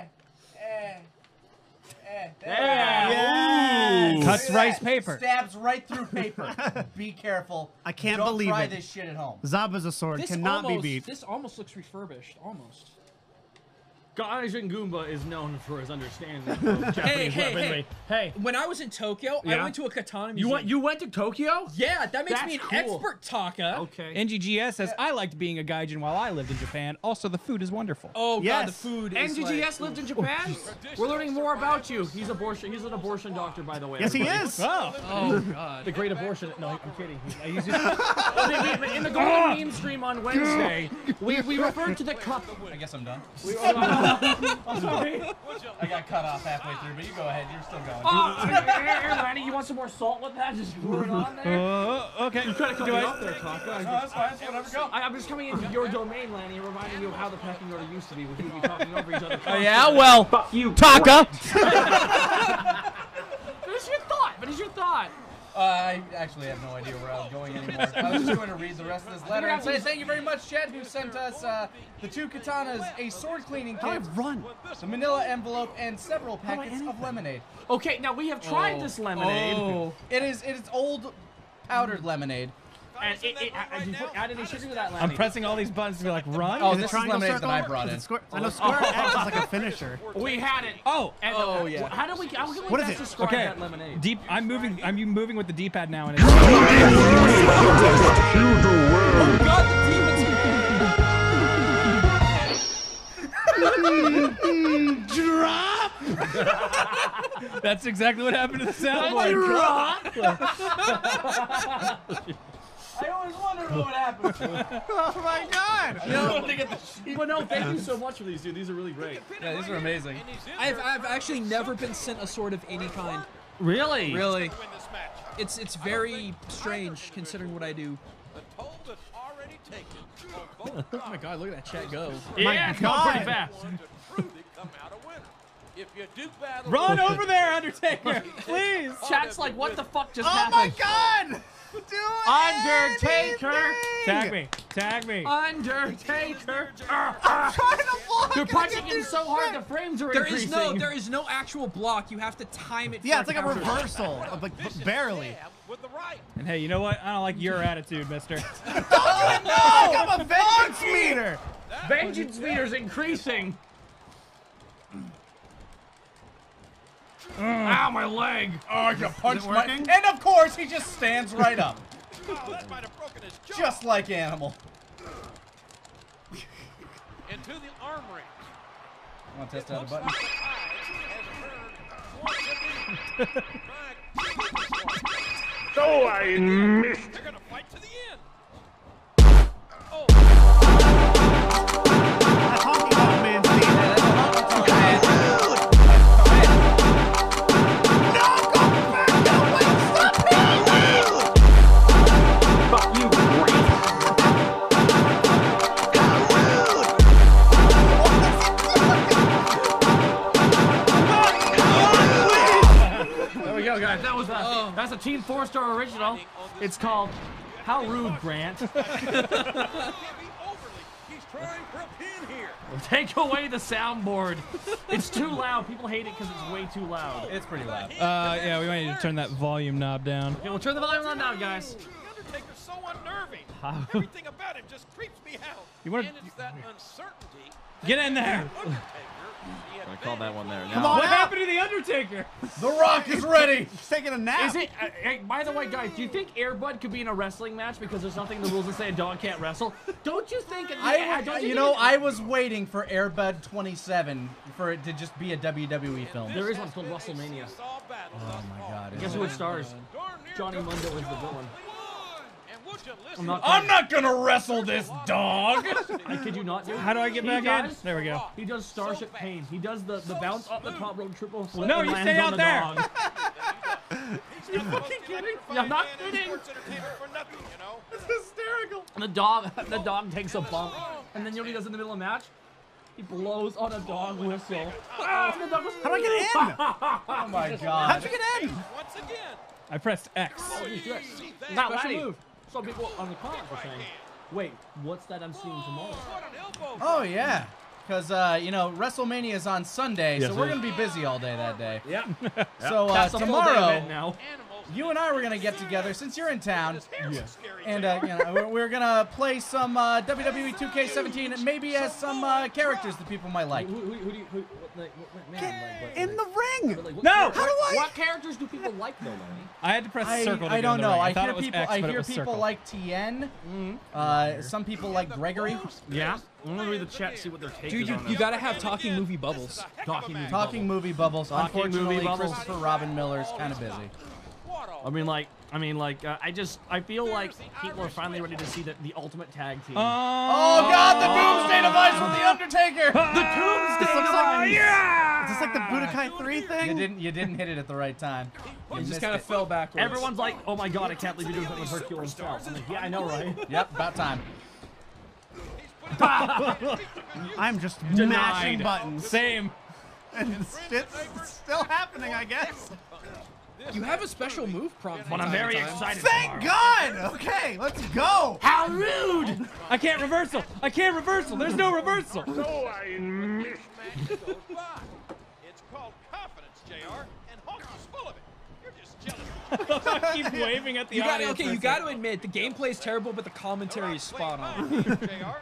Yes. Cuts rice paper. Stabs right through paper. Be careful. I can't Don't believe try it. this shit at home. Zaba's a sword cannot be beat. This almost looks refurbished, almost. Gaijin Goomba is known for his understanding of Japanese weaponry. Hey, When I was in Tokyo, I Yeah? went to a katana museum. you went to Tokyo? Yeah, that makes me an That's cool. expert, Taka. Okay. NGGS says, I liked being a gaijin while I lived in Japan. Also, the food is wonderful. Oh god, Yes. the food is NGGS lived in Japan. We're learning more about you. He's an abortion doctor, by the way. Yes, he everybody. is. Oh. Oh god. The great abortion. No, I'm kidding. He's just, in the Golden Meme stream on Wednesday, we referred to the cup. I guess I'm done. Sorry. I got cut off halfway through, but you go ahead. You're still going. Here, Lanny, you want some more salt with that? Just pour it on there. Okay. Try to cut me off there, No, Taka. that's fine. That's whatever. Go. I'm just coming into your domain, Lanny, and reminding you of how the pecking order used to be, with you talking over each other. Oh, yeah? Well, Fuck you, Taka. Finish your thought. I actually have no idea where I was going anymore. I was just going to read the rest of this letter and say thank you very much, Chet, who sent us the 2 katanas, a sword cleaning kit, the manila envelope, and several packets of lemonade. Okay, now we have tried this lemonade. It is old powdered lemonade. And how did they sugar to that lemonade? I'm pressing all these buttons to be like, run. Oh, this is lemonade that I brought in. I know Square X is like a finisher. We had it. Oh, yeah. How do we What is it? describe that lemonade? Deep. I'm moving with the D-pad now, and Oh God, the demons! Drop! that's exactly what happened to the soundboard. I always wondered what would happen. Oh my God! But no, thank you so much for these, dude. These are really great. Yeah, these are amazing. I've actually never been sent a sword of any kind. Really? Really. It's very strange considering what I do. Oh my God! Look at that chat go. Yeah, it's going pretty fast. Run over there, Undertaker, please. Chat's like, what the fuck just Oh happened? my God! Do Undertaker! Tag me. Tag me. Undertaker! trying to block. You're punching him so hard the frames are increasing. There is no actual block. You have to time it. Yeah, for it's like a counter. reversal, of like barely. And hey, you know what? I don't like your attitude, mister. I'm a vengeance meter. Vengeance meter's increasing. Ow, my leg! Oh, you punched my... And of course, he just stands right up. That might have broken his jaw. Just like Animal. Into the armory. I want to test out a button. So I missed. They're gonna fight to the end. Oh. That's Honky Tonk Man, Steve. Guys, that's a Team 4-star original. It's called How Rude, Grant. He's trying for a pin here. Take away the soundboard. It's too loud. People hate it because it's way too loud. It's pretty loud. Yeah, we might need to turn that volume knob down. Okay, we'll turn the volume on now, guys. The Undertaker's so unnerving. Everything about him just creeps me out. You wanna- And it's that uncertainty. Get in there. I called that one there. Come on What out. happened to the Undertaker? The Rock is ready. He's taking a nap. Is it? Hey, by the way, guys, do you think Air Bud could be in a wrestling match because there's nothing in the rules that say a dog can't wrestle? Don't you think? I was waiting for Air Bud 27 for it to just be a WWE film. There is one called WrestleMania. Oh my God! Guess who it stars? Johnny Mundo is the villain. I'm not gonna wrestle this dog. I kid you not, dude. How do I get back in? There we go. He does Starship Pain. He does the bounce up the top rope triple flip. No, and you lands stay on out the there. dog. Fucking kidding? Yeah, I'm not kidding. It's hysterical. And the dog takes a bump, and then you know what he does in the middle of the match? He blows on a dog whistle. How do I get in? Oh my God! How'd you get in? Once again. I pressed X. Not special move. Some people on the comments are saying, wait, what's that I'm seeing tomorrow? Oh yeah, because you know WrestleMania is on Sunday, Yes, so we're it is. gonna be busy all day that day. Yeah. So That's a full day tomorrow, event now. you and I were gonna get together since you're in town, and you know we're gonna play some WWE 2K17 and maybe as some characters that people might like. Who do you, In the ring. No! What characters do people like though, Lenny? I had to press circle to I get don't in the know. ring. I thought hear it was people. X, I but it hear was people circle. like Tien. Some people like Gregory. Yeah. I'm gonna read the chat, see what their take Dude, is on you gotta have talking movie bubbles. Talking movie bubbles. Talking Unfortunately, movie bubbles. Christopher Robin Miller's kind of busy. I feel like people are finally ready to see the ultimate tag team. Oh God, the Doomsday Device with the Undertaker. The Doomsday This looks like Device! Is this like the Budokai 3 thing? You didn't hit it at the right time. You He just missed kind of it. fell backwards. Everyone's like, oh my God, I can't believe you're doing something with Hercule himself. I'm like, yeah, I know, right? Yep, about time. I'm just Denied. mashing buttons. Same. And it's still happening, I guess. You have a special move prompt. But I'm very excited. Thank God! Okay, let's go! How rude! I can't reversal. I can't reversal. There's no reversal. So I missed. It's called confidence, JR, and Honky's full of it. You're just jealous. I keep waving at the audience. Okay, you got to admit the gameplay is terrible, but the commentary is spot on. JR, and again.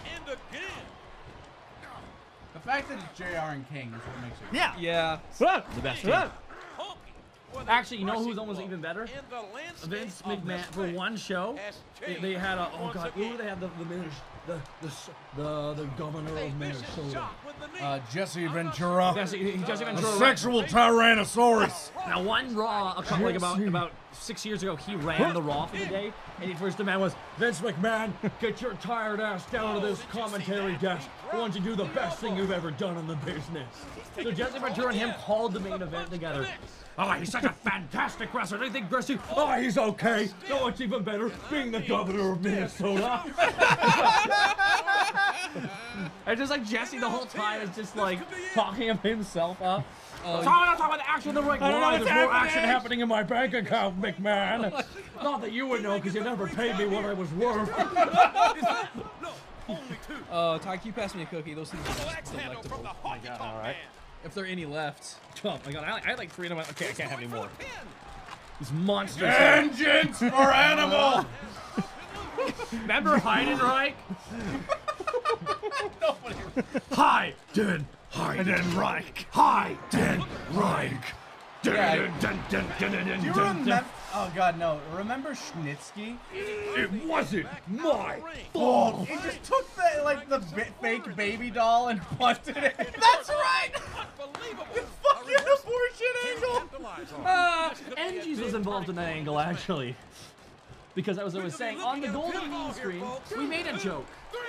The fact that it's JR and King is what makes it. Yeah. Yeah. The best team. Honky. Actually, you know who's almost even better? Vince McMahon. For one show, they had a oh god, who they had the governor of Minnesota. Jesse Ventura. Jesse Ventura. Sexual Tyrannosaurus. Now, one Raw, about 6 years ago, he ran the Raw for the day, and his first demand was, Vince McMahon, get your tired ass down to this commentary desk. I want you to do the best thing you've ever done in the business. So Jesse Ventura and him called the main event together. Oh, he's such a fantastic wrestler. Do you think Gracie? Oh, he's okay. No, it's even better being the governor of Minnesota. And just like Jesse the whole time is just like talking of himself up. I'm not talking about the action in the ring. Why? There's more action happening in my bank account, McMahon. Not that you would know, because you never paid me what I was worth. Ty, can you pass me a cookie? Those things are just delectable. Oh my god, all right. If there are any left. Oh my god, I had like 3 of them. Okay, I can't have any more. These monsters. Vengeance for Animal. Remember Heidenreich? Heidenreich. Heidenreich. Do you remember? Oh God, no! Remember Schnitzky? It wasn't my fault. He just took the fake baby doll and punted it. That's right. Unbelievable. Fucking abortion angle. NG's was involved in that angle actually, because as I was saying on the Golden Mean screen, we made a joke.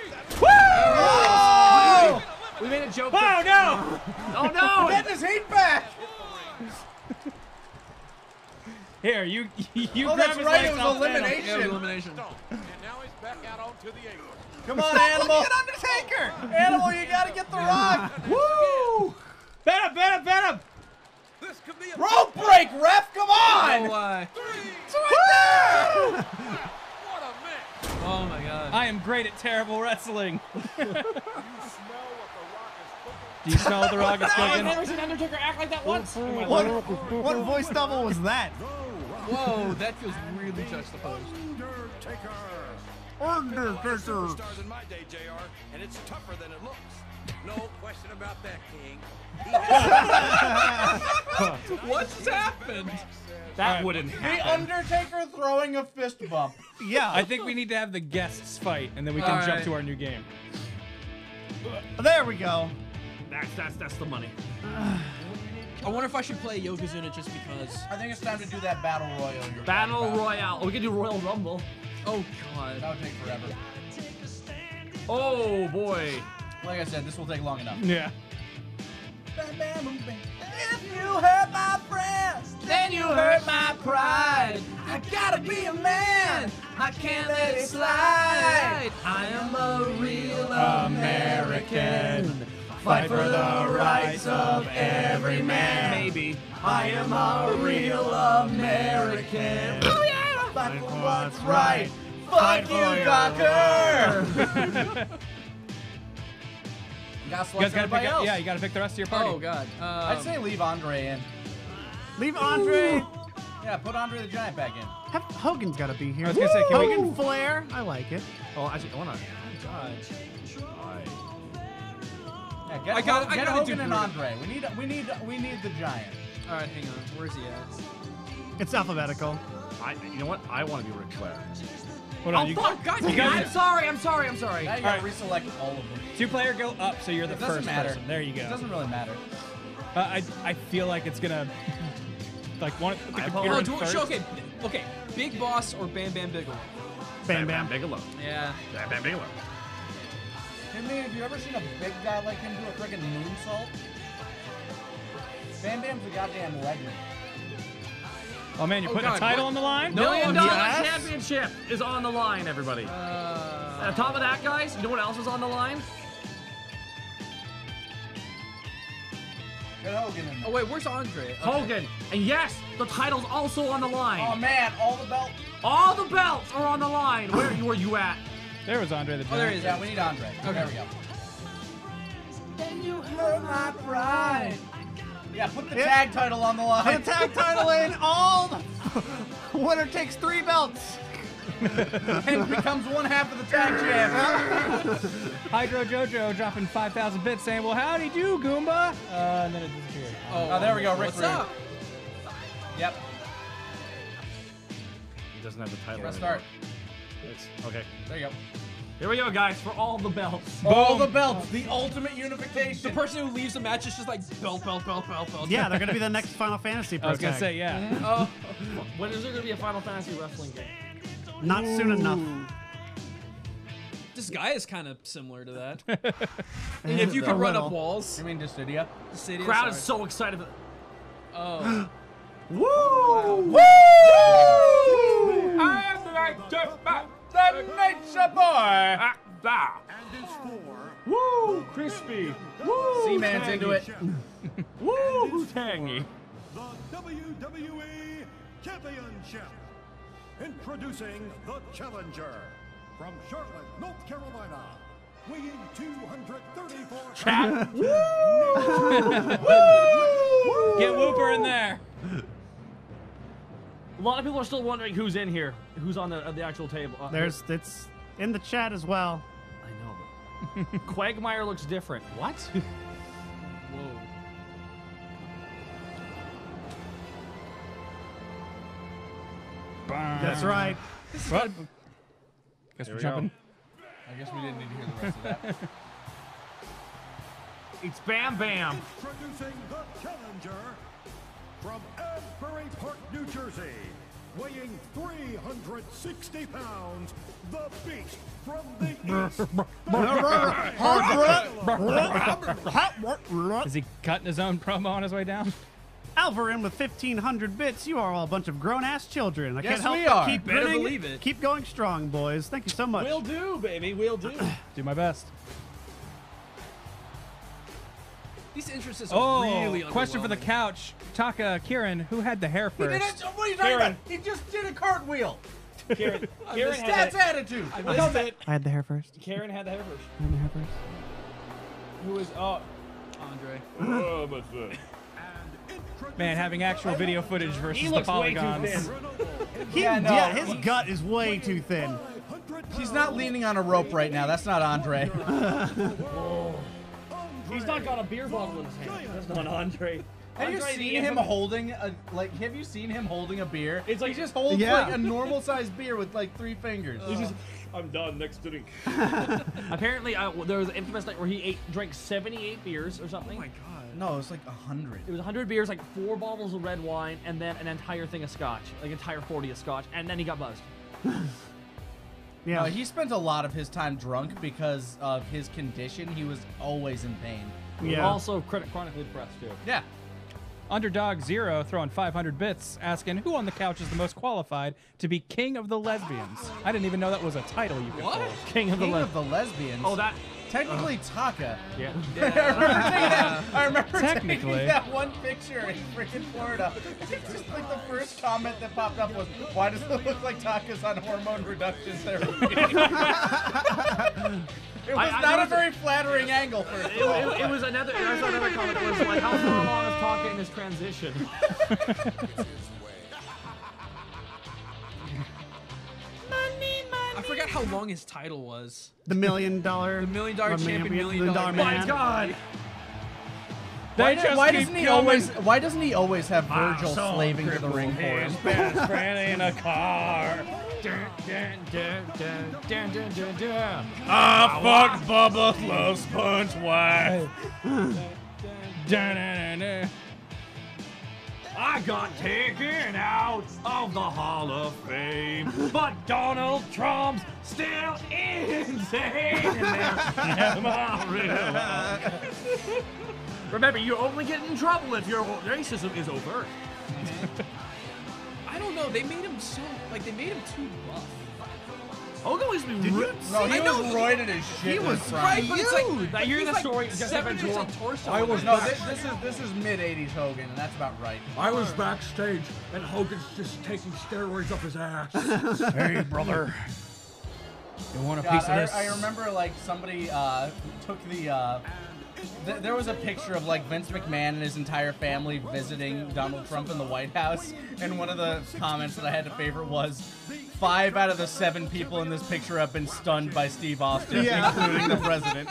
Woo! We made a joke. Oh no! Oh no! Get his heat back. Here, you Oh, grab that's his right. legs It was off elimination. Yeah, elimination. And now he's back out onto the apron. Come on, Animal. Get Undertaker. Animal, you gotta get the Rock. Woo! Bet him! This could be a Rope break, ref. Come on. Oh, why? It's right there. what a match. Oh my god. I am great at terrible wrestling. You smell what the Rock is cooking? Do you smell what the Rock is I've cooking? never seen Undertaker act like that once. What voice double was that? Whoa, that feels really juxtaposed. Undertaker. Stars in my day, JR, and it's tougher than it looks. No question about that, King. What just happened? That wouldn't The happen. Undertaker throwing a fist bump. Yeah. I think we need to have the guests fight, and then we can All jump right. to our new game. There we go. That's the money. I wonder if I should play Yokozuna just because. I think it's time to do that battle royal. you're Battle talking about. Royale. We can do Royal Rumble. Oh god. That would take forever. Oh boy. Like I said, this will take long enough. Yeah. If you hurt my friends, then you hurt my pride. I gotta be a man. I can't let it slide. I am a real American. Fight for the rights of every man. Maybe. I am a real American. Oh yeah. Fight for what's right. Fuck you, Gawker. You guys gotta pick up, yeah, you gotta pick the rest of your party. Oh god. I'd say leave Andre in. Leave Andre. Yeah, put Andre the Giant back in. Hogan's got to be here. I was gonna say, can we- Hogan Flair. I like it. Oh, actually, I wanna. Yeah, get I gotta do Hogan and Bruno. Andre. We need the Giant. All right, hang on. Where's he at? It's alphabetical. You know what? I want to be Ric Flair. Hold Oh on, you, fuck! God, you guys- I'm sorry. I'm sorry. Now you gotta reselect all of them. 2-player go up, so you're the It doesn't first matter. person. There you It go. doesn't really matter. I feel like it's gonna like one the computer Oh, in do first. okay. Big Boss or Bam Bam Bigelow? Bam Bam. Bigelow. Yeah. Bam Bam Bigelow. Hey man, have you ever seen a big guy like him do a friggin' moonsault? Bam Bam's a goddamn legend. Oh man, you Oh, putting God, a title what? on the line? No. $1 million yes. championship is on the line, everybody. On top of that, guys, you know what else is on the line? Get Hogan in there. Oh wait, where's Andre? Okay. Hogan, and yes, the title's also on the line. Oh man, all the belts. All the belts are on the line. Where were you at? There was Andre the Giant. Oh, there he is. Yeah, we need Andre. Okay. There we go. Then you heard my pride. Yeah, put the tag title on the line. Put the tag title in. All the winner takes 3 belts. And becomes one half of the tag champ. Hydro Jojo dropping 5,000 bits saying, well, howdy do, Goomba. And then it disappeared. Oh, there we go. Rick What's Rude. up? Yep. He doesn't have the title. Press start. Okay. There you go. Here we go, guys, for all the belts. All the belts. The ultimate unification. The person who leaves the match is just like belt. Yeah, they're going to be the next Final Fantasy Pro I was going to tag. say, yeah. Oh. When is there going to be a Final Fantasy wrestling game? Not soon enough. This guy is kind of similar to that. If you could run up walls. You mean Dissidia? Dissidia, Crowd is sorry. so excited. Oh. Woo! Woo! I'm like the nature boy. Woo! Crispy. Woo! Seaman's into it. Woo! Tangy. The WWE Championship. Introducing the challenger from Charlotte, North Carolina, weighing 234 pounds. Get Whooper in there. A lot of people are still wondering who's in here, who's on the actual table. It's in the chat as well. I know. But Quagmire looks different. What? Whoa. That's right. What? Guess we're jumping. I guess we didn't need to hear the rest of that. It's Bam Bam. Introducing the challenger from Asbury Park, New Jersey, weighing 360 pounds, the Beast from the East. Is he cutting his own promo on his way down? Alvarin with 1,500 bits. You are all a bunch of grown-ass children. I Yes, can't help we but are. keep Better grinning. believe it. Keep going strong, boys. Thank you so much. Will do, baby. Will do. Do my best. These entrances are really question for the underwhelming. couch. Taka Kieran, who had the hair first? What are you talking about? He just did a cartwheel. Kieran That's attitude. I missed it. I had the hair first. Karen had the hair first. I had the hair first. Who is Andre. Man, having actual video footage versus the polygons. His gut is way too thin. He's not leaning on a rope right now. That's not Andre. He's not got a beer bottle in his hand. That's not Andre. Have you seen him holding a Have you seen him holding a beer? It's like he just holds like a normal sized beer with like 3 fingers. He's just, I'm done. Next drink. Apparently, there was an infamous night where he drank 78 beers or something. Oh my god. No, it was like 100. It was 100 beers, like 4 bottles of red wine, and then an entire thing of scotch, like entire 40 of scotch, and then he got buzzed. Yeah. He spent a lot of his time drunk because of his condition. He was always in pain. Yeah. Also, chronically depressed too. Yeah. Underdog Zero throwing 500 bits, asking who on the couch is the most qualified to be king of the lesbians. I didn't even know that was a title you could What? pull. King of the King of the lesbians. Oh, that. Technically Taka. Yeah. I remember Technically. taking that one picture in freaking Florida. It's just like the first comment that popped up was, "Why does it look like Taka's on hormone reduction therapy?" It was not a very flattering angle for it. It was another. I saw another comment. It was like, how far along is Taka in his transition? I forgot how long his title was. The $1 million. The $1 million champion, $1 million man. My God. Why doesn't he always have Virgil slaving to the ring for him? Best friend in a car. Ah, fuck Bubba Love Sponge wife. I got taken out of the Hall of Fame, but Donald Trump's still insane in Amarillo. Remember, you only get in trouble if your racism is overt. I don't know. They made him so they made him too buff. Hogan used to be No, he was roided as shit. He was Right, but it's like I hear the story. 7% torso. I was No, this is mid '80s Hogan, and that's about right. I was backstage, and Hogan's just taking steroids up his ass. Hey, brother. You want a God, piece of this? I remember like somebody took the. There was a picture of like Vince McMahon and his entire family visiting Donald Trump in the White House, and one of the comments that I had to favorite was, 5 out of the 7 people in this picture have been stunned by Steve Austin, including the president.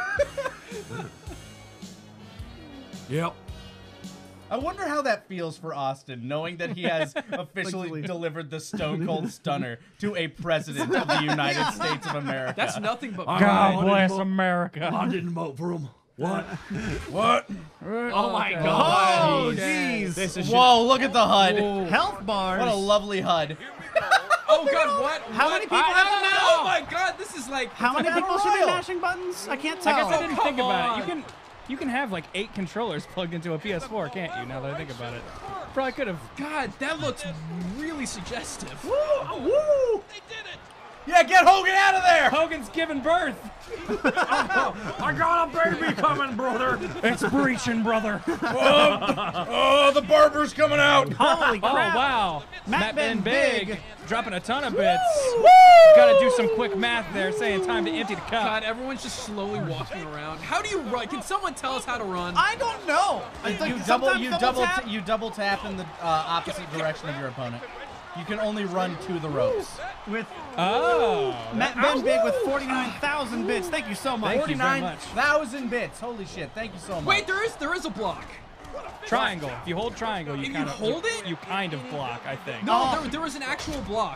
Yep. I wonder how that feels for Austin, knowing that he has officially delivered the Stone Cold Stunner to a president of the United States of America. That's nothing but God bless America. I didn't vote for him. What? What? Oh my God! Oh, jeez. This is Whoa, look at the HUD. Health bars. What a lovely HUD. Oh God, what? How many people have them now? Oh my God, this is like. How many people should be royal. mashing buttons? I can't I tell. guess I didn't think come about it. on. You can have like 8 controllers plugged into a PS4, can't you? Now that I think about it, probably could have. God, that looks really suggestive. Woo! They did it. Yeah, get Hogan out of there. Hogan's giving birth. I got a baby coming, brother. It's breaching, brother. Oh, the barber's coming out. Holy Oh crap. wow, Matt Ben Ben Big Big. dropping a ton of bits. Got to do some quick math there, saying time to empty the cup. God, everyone's just slowly walking around. How do you run? Can someone tell us how to run? I don't know. It's like sometimes You double tap in the opposite direction of your opponent. You can only run to the ropes. with Oh, Matt Ben Big with 49,000 bits. Thank you so much. Thank you very much. 49,000 bits. Holy shit! Thank you so much. Wait, there is a block. triangle. If you hold triangle, you If kind you of hold it? You kind of block, I think. No, there was an actual block.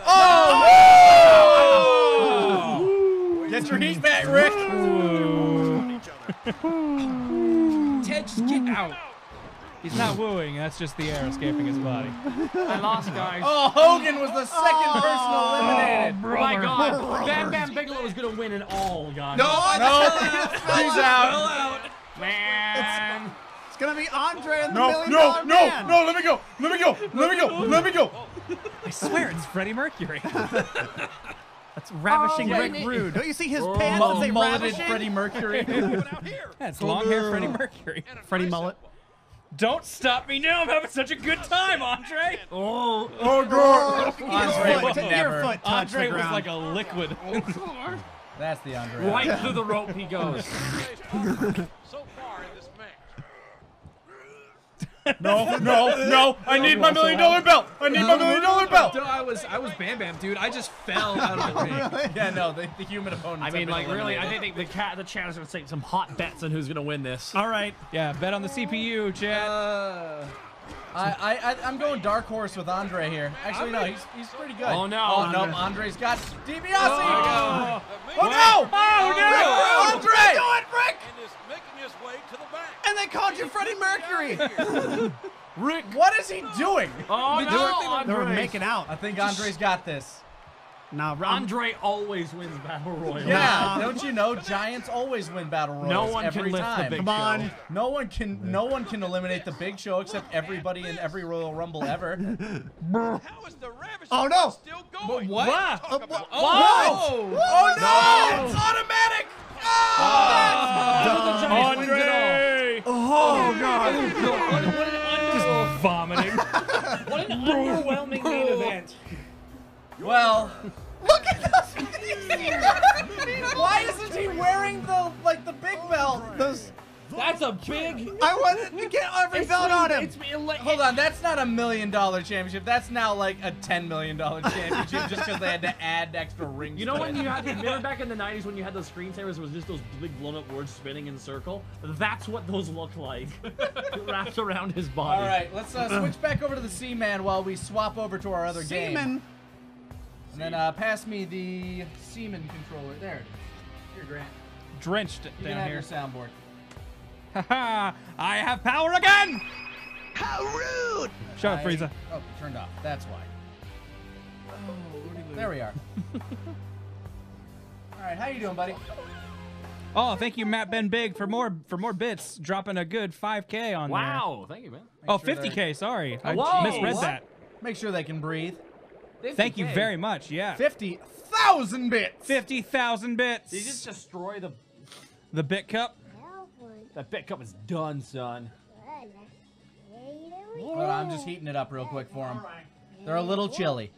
Oh! Get your heat back, Rick. Ted, just get out. He's not wooing. That's just the air escaping his body. I lost, guys. Oh, Hogan was the second person eliminated. Oh my God! Bam Bam Bigelow was gonna win it all, guys. No, he's out. Man. It's going to be Andre and the No, Million no, Dollar no, Man. no, let me go. Let me go. Let me go. Let me go. I swear it's Freddie Mercury. That's Ravishing Oh, Rick yeah. Rude. Don't you see his pants that say Mulleted Ravishing? Freddie Mercury. That's long hair Freddie Mercury. Freddie Mullet. Don't stop me now. I'm having such a good time, Andre. Oh, God. Andre Your would foot never. touched Andre the was ground. like a liquid. That's the Andre. Right through the rope he goes. So far in this match. No, no, no. I need my $1 million belt. I need my $1 million belt. No, I was Bam Bam, dude. I just fell out of the ring. Yeah, no, the human opponents. I mean, have been like, really, I eliminated. think the chat is gonna take some hot bets on who's gonna win this. All right. Yeah, bet on the CPU, chat. I'm going dark horse with Andre here. Actually, no, he's pretty good. Oh, no. Oh no, Andre's got DiBiase. Oh, Oh no! Oh, no! Andre! Do it, Rick! And is making his way to the back. And they called you Freddie Mercury. Rick, what is he doing? Oh, no! They were Andre. making out. I think Andre's got this. Nah, Andre always wins Battle Royale. Yeah, don't you know Giants always win battle royals No one every can lift time. the big Come on. show. No one can eliminate the Big Show except everybody in every Royal Rumble ever. How is the Ravishing Oh, no. still going? What? Talk about Oh! Oh no! It's automatic! Andre! Oh, God. Just vomiting. What an underwhelming main event. Well, Look at this. why isn't he wearing the big belt? Those, That's a big. I wanted to get every belt on him. Hold on, that's not $1 million championship. That's now like a $10 million championship just because they had to add extra rings. You know to when it. you had, remember back in the 90s when you had those screensavers, it was just those big blown up words spinning in a circle? That's what those look like. Wrapped around his body. All right, let's switch back over to the Seaman while we swap over to our other game. Seaman. And then pass me the Seaman controller. There it is. Here, Grant. Drenched You can down have here. your soundboard. Haha! I have power again! How rude. Shut up, Frieza. Oh, turned off. That's why. There we are. All right, how you doing, buddy? Oh, thank you, Matt Ben Big, for more bits, dropping a good 5K on there. Wow. Thank you, man. Oh, sure 50K, sorry. I Whoa, misread what? that. Make sure they can breathe. Thank you very much. Yeah. 50,000 bits. 50,000 bits. Did you just destroy the bit cup? That bit cup is done, son. Hold on, I'm just heating it up real quick for them. They're a little chilly.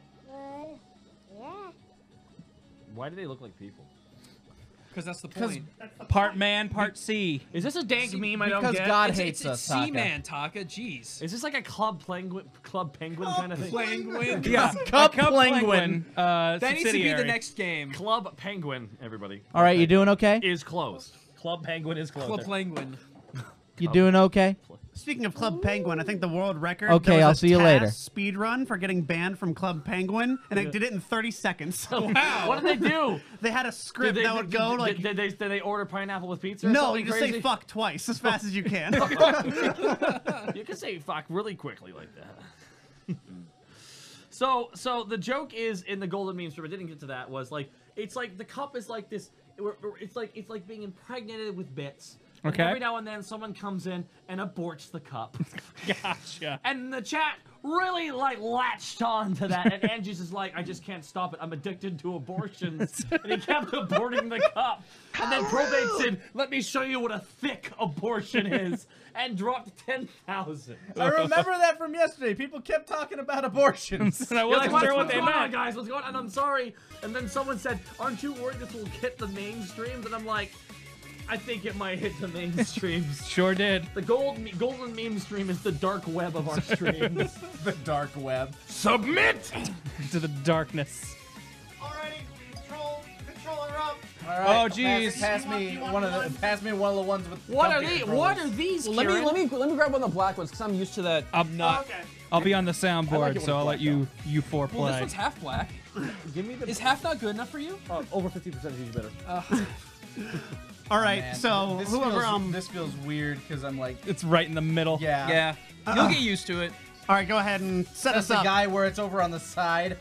Why do they look like people? Because that's the point. Part man, part sea. Is this a dank meme I don't Because get? God It's hates us, Taka. Seaman, Taka. Jeez. Is this like a Club Penguin kind of thing? Penguin. Yeah, Cup Cup Penguin. That needs to be the subsidiary. next game. Club Penguin, everybody. All right, you doing okay? Is closed. Club Penguin is closed. Club Penguin. You doing okay? Speaking of Club Penguin, I think the world record. Okay, there was I'll a see you later. speed run for getting banned from Club Penguin, and it did it in 30 seconds. Wow. What did they do? They had a script that would go like. Did they order pineapple with pizza? Or No, something you just crazy? say fuck twice as fast as you can. You can say fuck really quickly like that. So the joke is in the golden meme strip. I didn't get to that. Was like it's like the cup is like this. It's like being impregnated with bits. And Okay. every now and then someone comes in and aborts the cup. Gotcha. And the chat really like latched on to that. And Angie's is like, I just can't stop it. I'm addicted to abortions. And he kept aborting the cup. And then Probate said, let me show you what a thick abortion is. And dropped 10,000. I remember that from yesterday. People kept talking about abortions. And I You're wasn't like, sure what what's they going on, meant. guys? What's going on? And I'm sorry. And then someone said, aren't you worried this will hit the mainstreams? And I'm like, I think it might hit the mainstreams. Sure did. The golden meme stream is the dark web of our streams. The dark web. Submit! To the darkness. Alrighty, controller up. All right. Oh, jeez. Pass me one of the ones with. What are comfy these? controllers. What are these? Let Kieran? me grab one of the black ones because I'm used to that. I'm not. Okay. I'll be on the I like soundboard, it so when I'll it's let black, you four Well, this play. one's half black. Give me the. Is half not good enough for you? Over 50% is usually better. All right, Man, so this whoever feels, this feels weird because I'm like, It's right in the middle. yeah. Yeah. You'll get used to it. all right, go ahead and set That's us the up. guy where it's over on the side.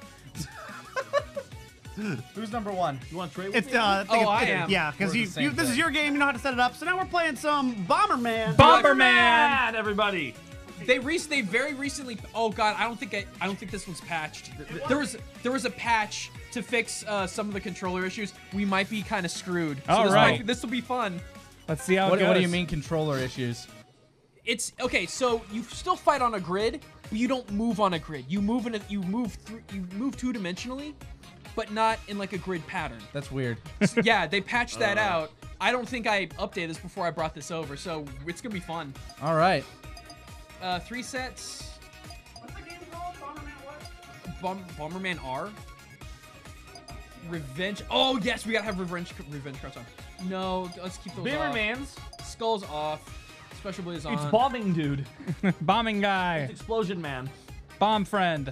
Who's number one? You want to trade with It's me? I am. Yeah, because We're the same this is thing. your game. You know how to set it up. So now we're playing some Bomberman. Bomberman! Everybody. They very recently. Oh God, I don't think this one's patched. There was a patch to fix some of the controller issues. We might be kind of screwed. So All this right. this will be fun. Let's see how What it goes. do you mean controller issues? It's okay. So you still fight on a grid, but you don't move on a grid. You move you move two-dimensionally, but not in like a grid pattern. That's weird. Yeah, they patched that out. I don't think I updated this before I brought this over, so it's gonna be fun. All right. 3 sets. What's the game called? Bomberman what? Bomberman R. Revenge. Oh yes, we gotta have revenge cards on. No, let's keep those off. Beamermans. Skulls off. Special Blaze on. It's bombing dude. Bombing guy. It's explosion man. Bomb friend.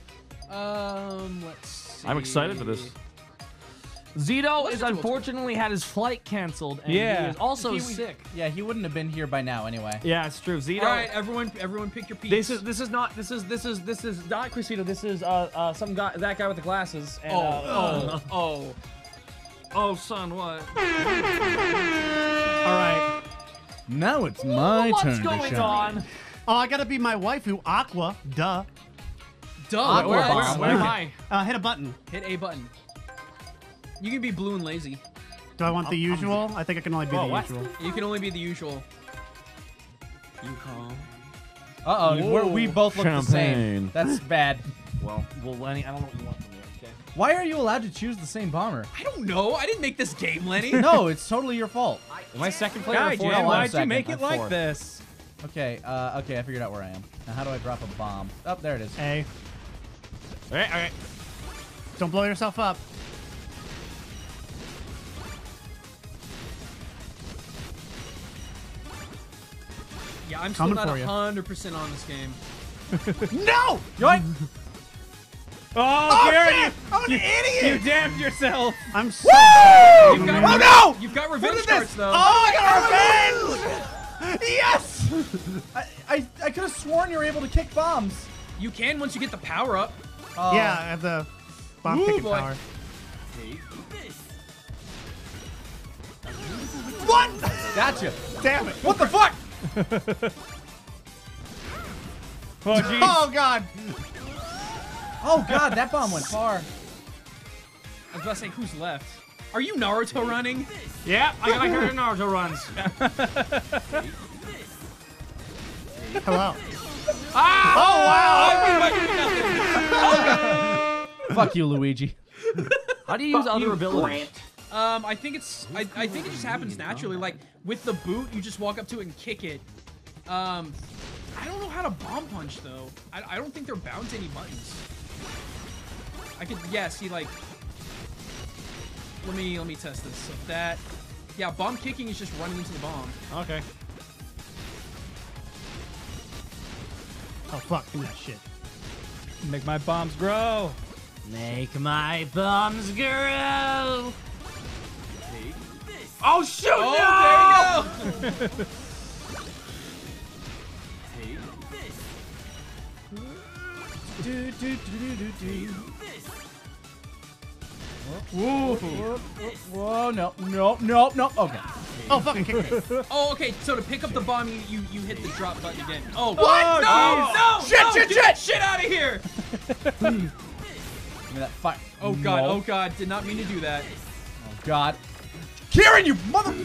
Let's see. I'm excited for this. Zito Let's is do it. unfortunately had his flight canceled, and Yeah. he is also He- sick. Yeah, he wouldn't have been here by now anyway. Yeah, it's true. Zito. All right, everyone pick your piece. This is not Crisito. This is some guy, that guy with the glasses. And, oh, son, what? All right. Now it's my What's turn going to shine. on? Oh, I gotta be my waifu, Aqua. Duh. Duh. Where what? am I? Hit a button. Hit A button. You can be blue and lazy. Do I want the usual? I think I can only be Whoa, the what? usual. You can only be the usual. Uh-oh, we both look the same. Champagne. That's bad. Well, Lenny, I don't know what you want from me, okay? Why are you allowed to choose the same bomber? I don't know. I didn't make this game, Lenny. No, it's totally your fault. Am I second player Guy, or fourth? Jen, I'm why'd you second. make I'm it like fourth. this? Okay, okay, I figured out where I am. Now how do I drop a bomb? Oh, there it is. A. Alright. Don't blow yourself up. Yeah, I'm still Coming not for you. 100% on this game. No! Yoink! Oh, Kieran, I'm an idiot! you damned yourself. I'm so. You've got Oh no! You've got revenge is cards this? though. Oh, I got revenge! Yes! I could have sworn you were able to kick bombs. You can once you get the power up. Yeah, I have the bomb Ooh, kicking boy. power. What? Gotcha. Damn it. What the fuck? Oh, jeez. Oh, God. Oh god, that bomb went far. I was about to say, who's left? Are you Naruto running? Yeah, I gotta hear Naruto runs. Hello. Oh wow! Fuck you, Luigi. How do you use other abilities? I think it's I think it just happens naturally. Like with the boot, you just walk up to it and kick it. I don't know how to bomb punch though. I don't think they're bound to any buttons. I could see like. Let me test this. So that, yeah, bomb kicking is just running into the bomb. Okay. Oh fuck! Do that shit. Make my bombs grow. Make my bombs grow. Oh shoot! Oh, no! there you go. Whoa. Whoa, no. Okay. Oh, fucking kick me. Oh, okay. So to pick up the bomb, you hit the drop button again. Oh, what? No! Shit! Get shit out of here! Give me that fire. Oh god! Oh god! Did not mean to do that. Oh god. Kieran, you mother!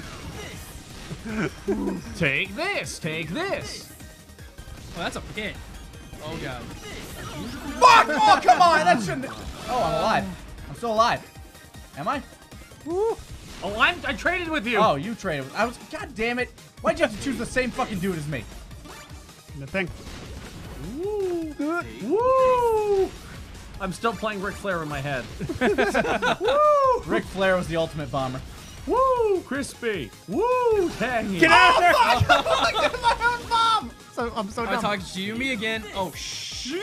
Take this. Take this. Oh, that's a hit. Oh god. Fuck! Oh, come on! That shouldn't. Oh, I'm alive. I'm still alive. Am I? Woo. Oh, I traded with you. Oh, you traded. I was. God damn it! Why'd you have to choose the same fucking dude as me? The thing. Woo. Woo. I'm still playing Ric Flair in my head. Woo! Ric Flair was the ultimate bomber. Woo! Crispy. Woo! Tangy. Get out of there! I did my own bomb. So I'm so I dumb. talked to me again. Oh shit!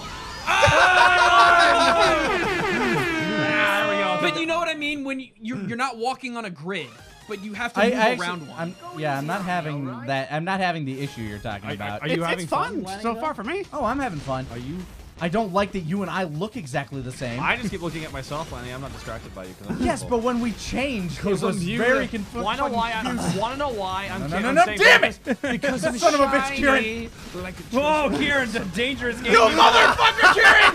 There we go. But you know what I mean when you're not walking on a grid, but you have to move around one. I'm not having that. I'm not having the issue you're talking about. Are you having it's fun so far for me. Oh, I'm having fun. Are you? I don't like that you and I look exactly the same. I just keep looking at myself, Lenny. I'm not distracted by you. Yes, but when we changed, it was very confusing. Wanna know why I'm No, damn it! Because I'm son of a bitch, Kieran. Like Whoa, Kieran's a dangerous game. You motherfucker, Kieran!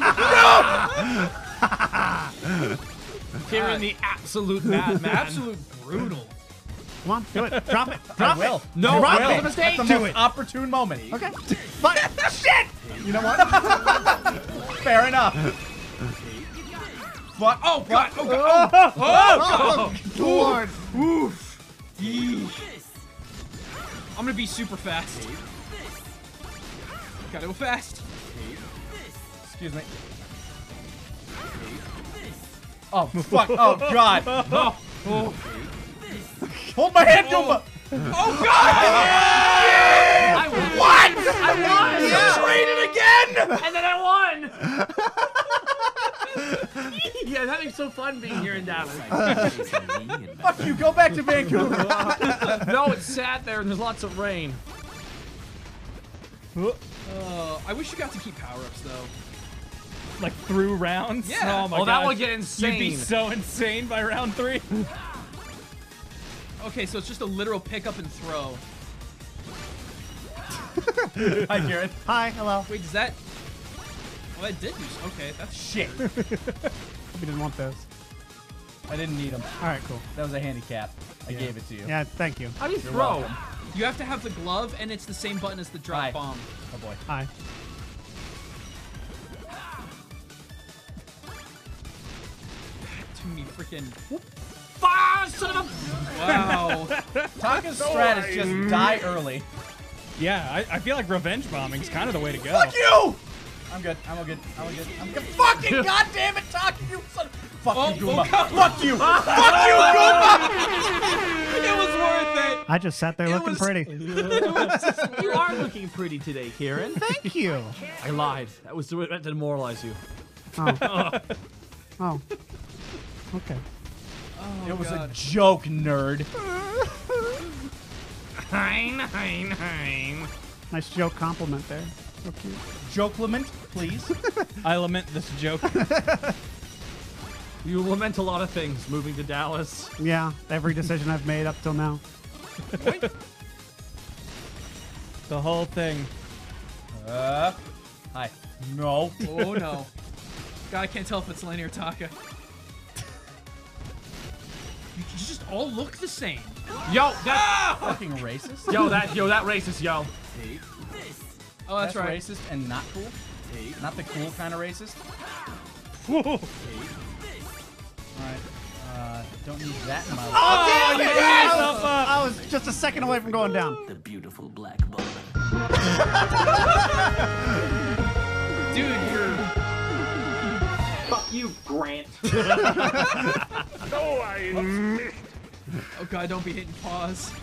No! Kieran, the absolute madman. Absolute brutal. Come on, do it. Drop it. Drop I will. it. No, Drop I it. will. It's a mistake. That's the Do most it. opportune moment. Okay. But shit. You know what? Fair enough. Fuck. Oh god! Oh god! Oh, Lord. Oof. I'm gonna be super fast. Gotta go fast. Excuse me. Oh fuck! Oh god! Oh. Hold my hand, Goomba! Oh god! I won. What? I won. You traded again! And then I won. Yeah, I'm having so fun being here in Dallas. Fuck you! Go back to Vancouver. No, it's sad there, and there's lots of rain. I wish you got to keep power-ups though. Like through rounds? Yeah. Oh my Oh, that gosh. would get insane. You'd be so insane by round 3. Okay, so it's just a literal pick up and throw. Hi, Kieran. Hi. Hello. Wait, does that? Oh, that did use. Okay, that's Shit. We didn't want those. I didn't need them. All right. Cool. That was a handicap. I gave it to you. Yeah. Thank you. How do you You're throw? welcome. You have to have the glove, and it's the same button as the drop Hi. bomb. Oh boy. Hi. Too many freaking. Ah, son of a... Wow. Taka's strat is just die early. Yeah, I feel like revenge bombing is kind of the way to go. Fuck you! I'm good. I'm all good. I'm all good. I'm good. Fucking goddamn it, Taka, you son of... Fuck you, Goomba. Fuck you! Fuck you, Goomba! It was worth it. I just sat there looking pretty. You are looking pretty today, Kieran. Thank you. I lied. That was meant to demoralize you. Oh. Oh. Okay. It was a joke, nerd. Hein. Nice joke compliment there. So cute. Joke lament, please. I lament this joke. You lament a lot of things moving to Dallas. Yeah. Every decision I've made up till now. The whole thing. Hi. No. Oh no. God, I can't tell if it's Lenny or Taka. You just all look the same. Yo, that fucking racist. Yo, that racist, yo. Oh, that's right. Racist and not cool. Not the cool kind of racist. Whoa. Alright. Don't need that in my life. Oh, damn it! Yes! I was just a second away from going down. The beautiful black ball. Dude, you're... Fuck you, Grant. Oh, I missed. Oh god, don't be hitting pause.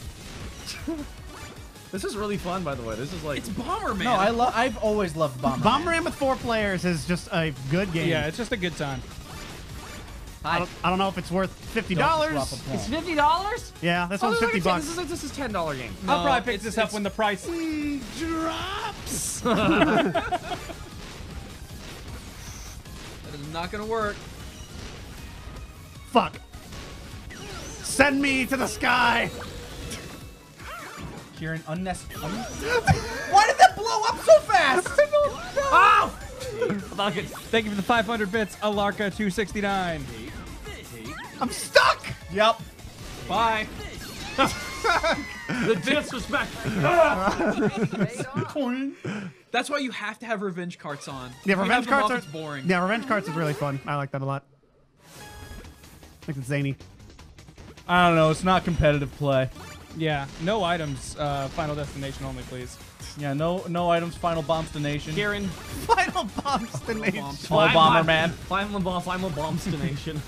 This is really fun, by the way. This is like... It's Bomberman. No, I've always loved Bomberman. Bomberman with 4 players is just a good game. Yeah, it's just a good time. I don't know if it's worth $50. It's $50? Yeah, this one's $50 bucks. This is $10 game. No, I'll probably pick this up when the price drops. That is not gonna work. Fuck. Send me to the sky. Kieran, unnecessary. Why did that blow up so fast? Oh! Thank you for the 500 bits, Alarka269. I'm stuck. Yep. Bye. The disrespect. That's why you have to have revenge carts on. Yeah, If you revenge have them carts off, are it's boring. Yeah, revenge carts is really fun. I like that a lot. I think it's zany. I don't know. It's not competitive play. Yeah, no items, Final Destination only, please. Yeah, no items. Final Bombs to Nation. Kieran. Final Bombs to Nation. All Bomberman. Final Bombs to Nation.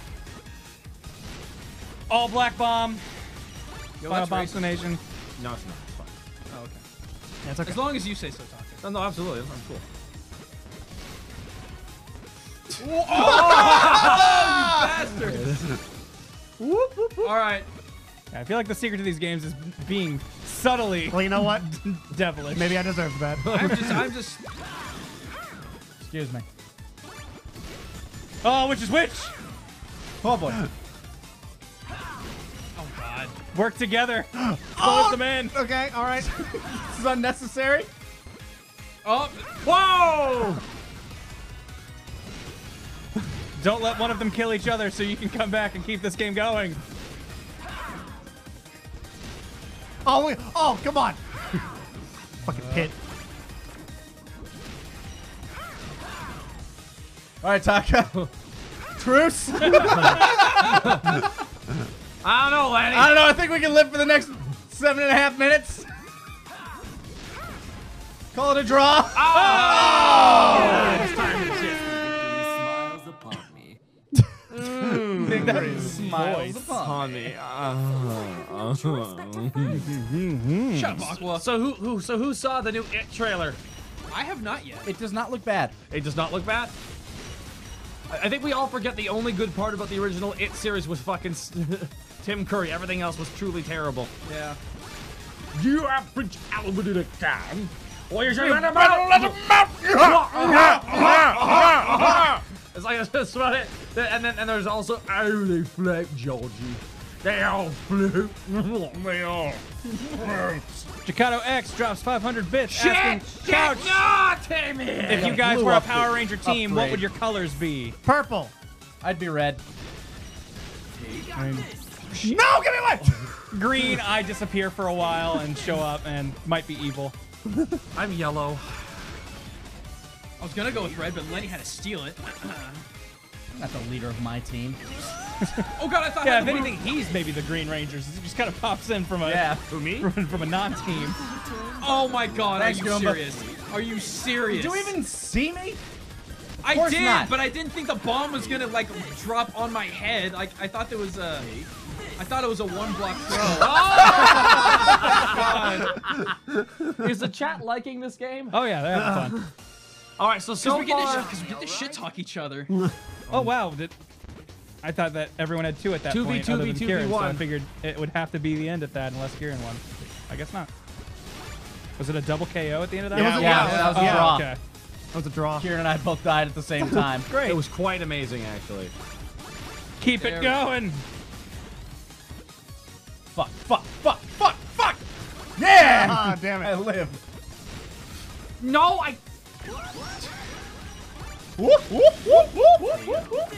All Black Bomb. Yo, Final that's Bombs racist. to Nation. No, it's not. It's fine. Oh, okay. Yeah, it's okay. As long as you say so, Taka. No, absolutely. I'm cool. Oh, you bastard! All right. Yeah, I feel like the secret to these games is being subtly Well, you know what? devilish. Maybe I deserve that. I'm just. Excuse me. Oh, which is which? Oh boy. Oh god. Work together. Close them in. Okay, all right. This is unnecessary. Oh. Whoa! Don't let one of them kill each other so you can come back and keep this game going. Oh, come on. Fucking pit. All right, Taka. Truce. I don't know, Lanny. I don't know. I think we can live for the next 7.5 minutes. Call it a draw. Victory smiles upon me. Victory smiles on me. Shut up, Aqua. So who saw the new It trailer? I have not yet. It does not look bad. It does not look bad. I think we all forget the only good part about the original It series was fucking Tim Curry. Everything else was truly terrible. Yeah. You average aluminium can. What are you saying? It's like that's about it. And there's also they flip Georgie. They all flip. They all. Jacato X drops 500 bits. Shit! Asking, Shit! Couch, No, Timmy! if you guys blue were a upgrade. Power Ranger team, what Upgrade. would your colors be? Purple. I'd be red. No, give me one. Green, I disappear for a while and show up and might be evil. I'm yellow. I was gonna go with red, but Lenny had to steal it. I'm not the leader of my team. Oh god, I thought. Yeah, I if had the anything, he's maybe the Green Rangers. He just kind of pops in from a Who, me? from a non-team. Oh my god, Thanks, are you Goomba. serious? Are you serious? Did you even see me? I course did, not. but I didn't think the bomb was gonna like drop on my head. Like I thought there was a. I thought it was a 1-block throw. Is the chat liking this game? Oh yeah, they're having fun. All right, so Because we get far, to shit talk each other. Oh wow, I thought that everyone had 2 at that 2v2v, point, other than Kieran, so I 2v1. figured it would have to be the end at that unless Kieran won. I guess not. Was it a double KO at the end of that? Yeah, one? that was a Oh, draw. okay. That was a draw. Kieran and I both died at the same time. Great. it was quite amazing, actually. Keep There it we go. going. Fuck. Yeah! Ah, damn I it. live. No, I. Whoop, whoop, whoop, whoop, whoop, whoop, whoop.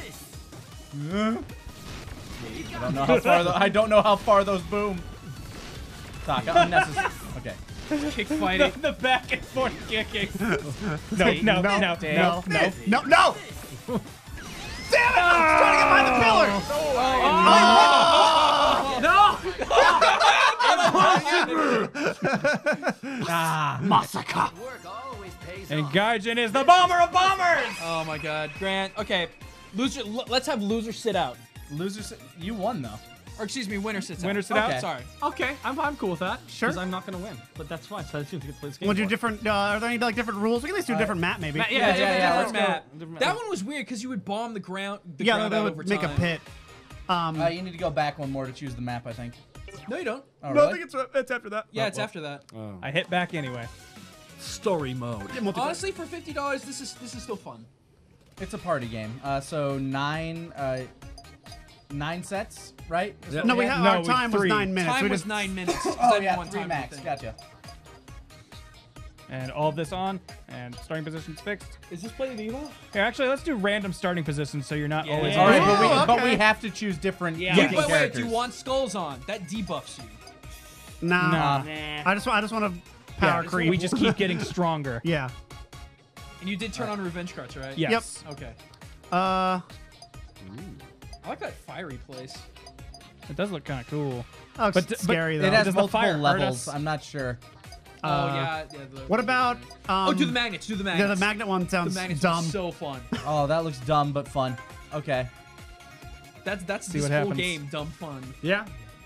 I don't know how far those boom. Taka, unnecessary. Okay. Kick fighting. The back and forth kicking. No. Damn it! No! Damn it! I was trying to get behind the pillar! Masaka. And Gaijin is the bomber of bombers! Oh my god. Grant, okay. Loser, let's have loser sit out. You won, though. Or excuse me, winner sits out. Winner sit out? Sorry. Okay, I'm cool with that. Sure. Because I'm not going to win. But that's fine. So I just need to play this game. We'll do different, are there any like different rules? We can at least do a different map, maybe. Yeah, let's map. go. That one was weird because you would bomb the ground They out over would make time. a pit. You need to go back one more to choose the map, I think. No, you don't. Oh, No, I really? think it's after that. Yeah, it's after that. I hit back anyway. Story mode. Honestly, for $50, this is still fun. It's a party game. So 9 sets, right? Yeah. No, our time was 3. 9 minutes. Time we was just 9 minutes. Oh, yeah, 3 max. Gotcha. And all of this on, and starting positions fixed. Is this playing Evo? Here, actually, let's do random starting positions so you're not always. All right, Oh, but we okay. have to choose different Yeah, looking wait, characters. do you want skulls on? That debuffs you. Nah. Nah. I just want to power creep. We just keep getting stronger. Yeah. And you did turn on revenge cards, right? Yes. Okay. Oh, I like that fiery place. It does look kind of cool. it's But- scary It though. has Does the fire multiple hurt levels. us? I'm not sure. yeah. What about? do the magnets. Do the magnets. Yeah, the magnet one The sounds magnets dumb. are so fun. Oh, that looks dumb but fun. Okay. That's See this what whole happens. game. Dumb fun. Yeah.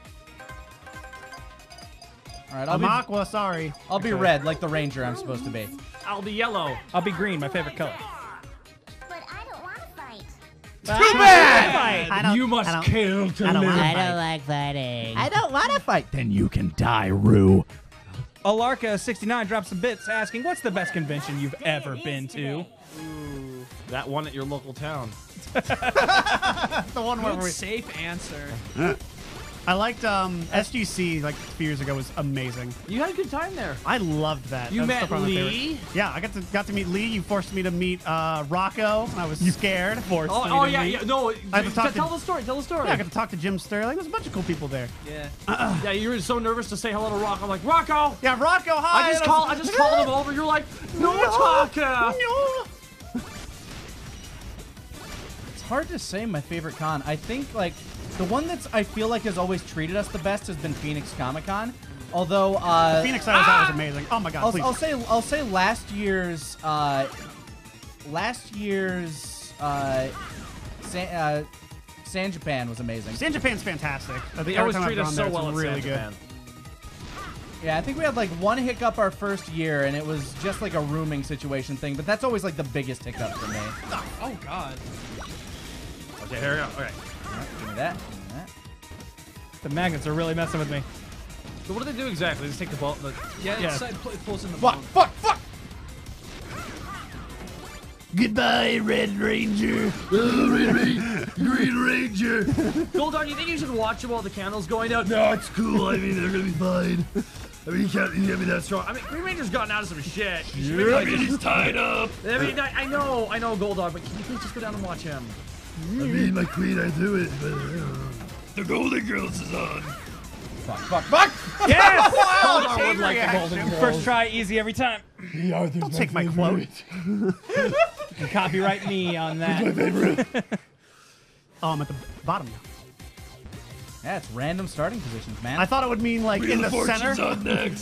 All right, I'm aqua. Sorry. I'll be red like the ranger I'm supposed to be. I'll be yellow. I'll be green, my favorite color. But I don't want to fight. Too bad! I don't, You must kill to I don't live. wanna fight. like fighting. I don't want to fight. Then you can die, Rue. Alarka69 drops some bits asking, what's the best convention you've ever been to? That one at your local town. The one where Good, we. safe answer. I liked SGC like a few years ago was amazing. You had a good time there. I loved that. You That was met still probably my Lee? favorite. Yeah, I got to meet Lee. You forced me to meet Rocco. And I was scared. Oh yeah, yeah. No, I have to talk tell to- the story. Tell the story. Yeah, I got to talk to Jim Sterling. There's a bunch of cool people there. Yeah. Yeah, you were so nervous to say hello to Rocco. I'm like, Rocco! Yeah, Rocco, hi. I just called him over. You're like, no, Taka! No. It's hard to say my favorite con. I think like the one that's I feel like has always treated us the best has been Phoenix Comic Con. Although Phoenix I was that was amazing. Oh my god, please. I'll say last year's San Japan was amazing. San Japan's fantastic. They always treat us so well at really San good. Japan. Yeah, I think we had like one hiccup our first year, and it was just like a rooming situation thing. But that's always like the biggest hiccup for me. Oh God. Okay, here we go. Okay. Give me that. Give me that. The magnets are really messing with me. So what do they do exactly? Just take the ball. Yeah, Yeah. it pulls in the Fuck! bone. Fuck! Fuck! Goodbye, Red Ranger. Green Ranger. Goldar, you think you should watch them while the candle's going out? No, it's cool. I mean, they're gonna be fine. I mean, you can't be that strong. I mean, Green Ranger's gotten out of some shit. He's tied up. I mean, I know, Goldar, but can you please just go down and watch him? I mean, my queen, I do it, but the Golden Girls is on. Fuck! Fuck! Fuck! Yes! Goldar would like the Golden Girls. First try, easy every time. Don't take my quote. You can copyright me on that. Oh, I'm at the bottom now. Yeah, it's random starting positions, man. I thought it would mean like in the center. On next.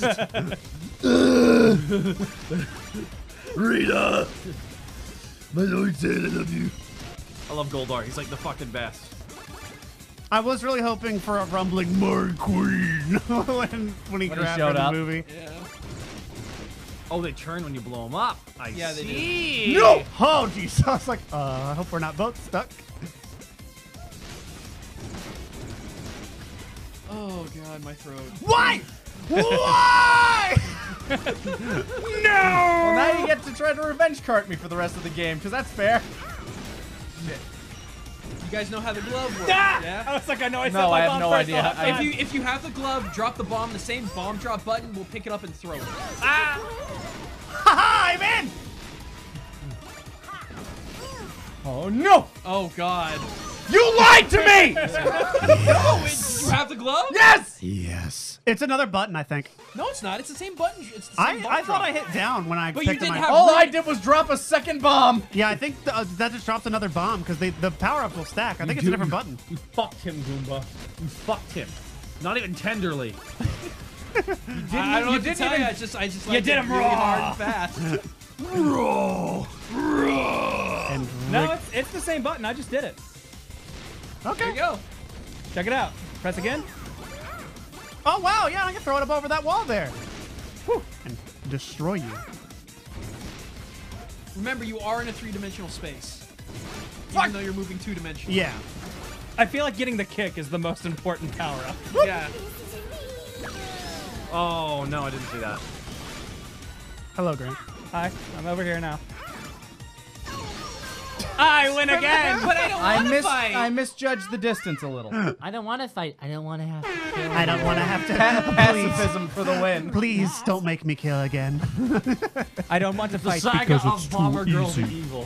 Rita, my Lord said I love you. I love Goldar. He's like the fucking best. I was really hoping for a rumbling Mark Queen when he grabbed showed her in up. the movie. Yeah. Oh, they turn when you blow them up. Yeah, they do. see. No! Oh, jeez. I was like, I hope we're not both stuck. Oh God, my throat. Why? Why? Well, now you get to try to revenge cart me for the rest of the game, because that's fair. You guys know how the glove works, Ah! yeah? I was like, I know I said No, my I have bomb no first idea. the whole time. If you have the glove, drop the bomb. The same bomb drop button will pick it up and throw it. Haha, I'm in! Oh no! Oh God. You lied to me! No, did you have the glove? Yes! Yes. It's another button, I think. No, it's not. It's the same button. It's the same button I thought drop. I hit down when I But you picked up didn't my... have- All I did was drop a second bomb. Yeah, I think that just drops another bomb because the power-ups will stack. I think it's a different button. You fucked him, Goomba. You fucked him. Not even tenderly. I don't know what to tell you. I just You did him really raw. hard and fast. And No, it's the same button. I just did it. There you go. Check it out. Press again. oh wow, yeah, I can throw it up over that wall there. Whew. And destroy you. Remember, you are in a 3-dimensional space. Even though you're moving 2-dimensional. Yeah. I feel like getting the kick is the most important power-up. Yeah. Oh, no, I didn't see that. Hello, Grant. Hi, I'm over here now. I win again! But I don't want to fight. I misjudged the distance a little. I don't want to fight. I don't want to have to kill. I don't want to have to... Pacifism for the win. Please don't make me kill again. I don't want to The fight. saga of Bomber Girls of Evil.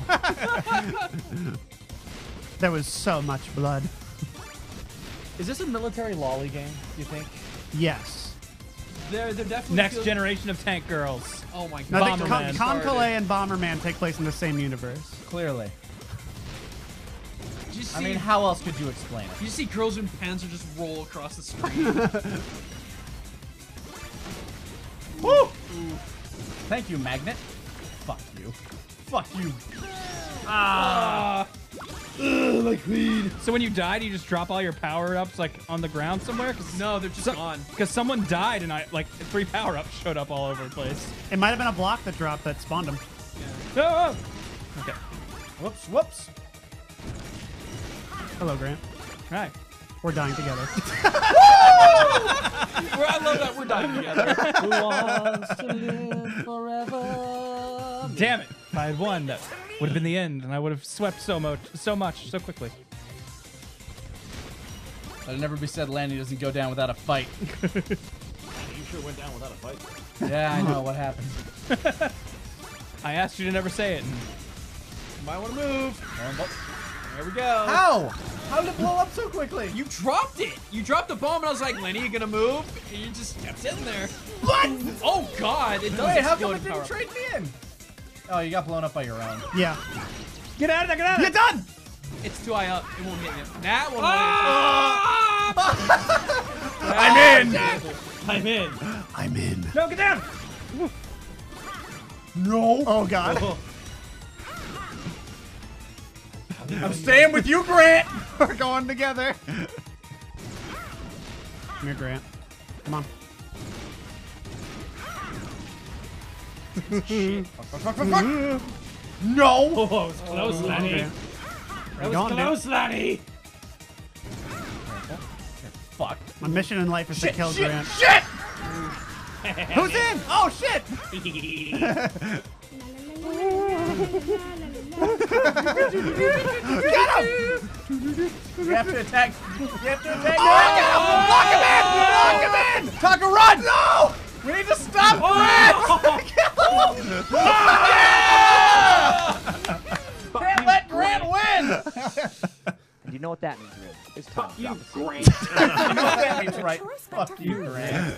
There was so much blood. Is this a military lolly game, do you think? Yes. They're definitely Next feel- generation of tank girls. Oh my No, God. I think Bomberman Conclay and Bomberman take place in the same universe. Clearly. Did you see, I mean, how else could you explain it? did you see girls in Panzer just roll across the screen? Woo! Thank you, Magnet. Fuck you. Fuck you. My queen. So when you died, you just drop all your power-ups like on the ground somewhere? No, they're just gone. Because someone died and I like 3 power-ups showed up all over the place. It might have been a block that dropped that spawned him. Oh, oh. Okay. Whoops, whoops. Hello, Grant. Right. We're dying together. I love that we're dying together. Who wants to live forever? Damn it! If I had won, that would have been the end, and I would have swept so much, so quickly. Let it never be said Lanny doesn't go down without a fight. You sure went down without a fight. Yeah, I know what happened. I asked you to never say it. And Might want to move. There we go. How? How did it blow up so quickly? You dropped it. You dropped the bomb, and I was like, Lenny, you gonna move? And you just kept sitting there. What? Oh God! It does. Wait, how come explode it didn't power. trade me in? Oh, you got blown up by your own. Yeah. get out of there! Get out of You're there! done! It's too high up. It won't hit you. That one. I'm in. I'm in. No, get down! No. Oh, God. I'm staying with you, Grant. We're going together. Come here, Grant. Come on. No. Oh, it's close, Lenny. We're going, dude. Lenny. Fuck. My mission in life is to kill shit, Grant. shit. Who's in? Oh, shit! Get him! You have to attack. You have to attack. Oh, I got him! Lock him in! Lock him in! Tucker, run! No! We need to stop Grant! Can't let Grant win! And you know what that means, Riz? It's time. You, Grant. You know what that means, right? Fuck you, Grant.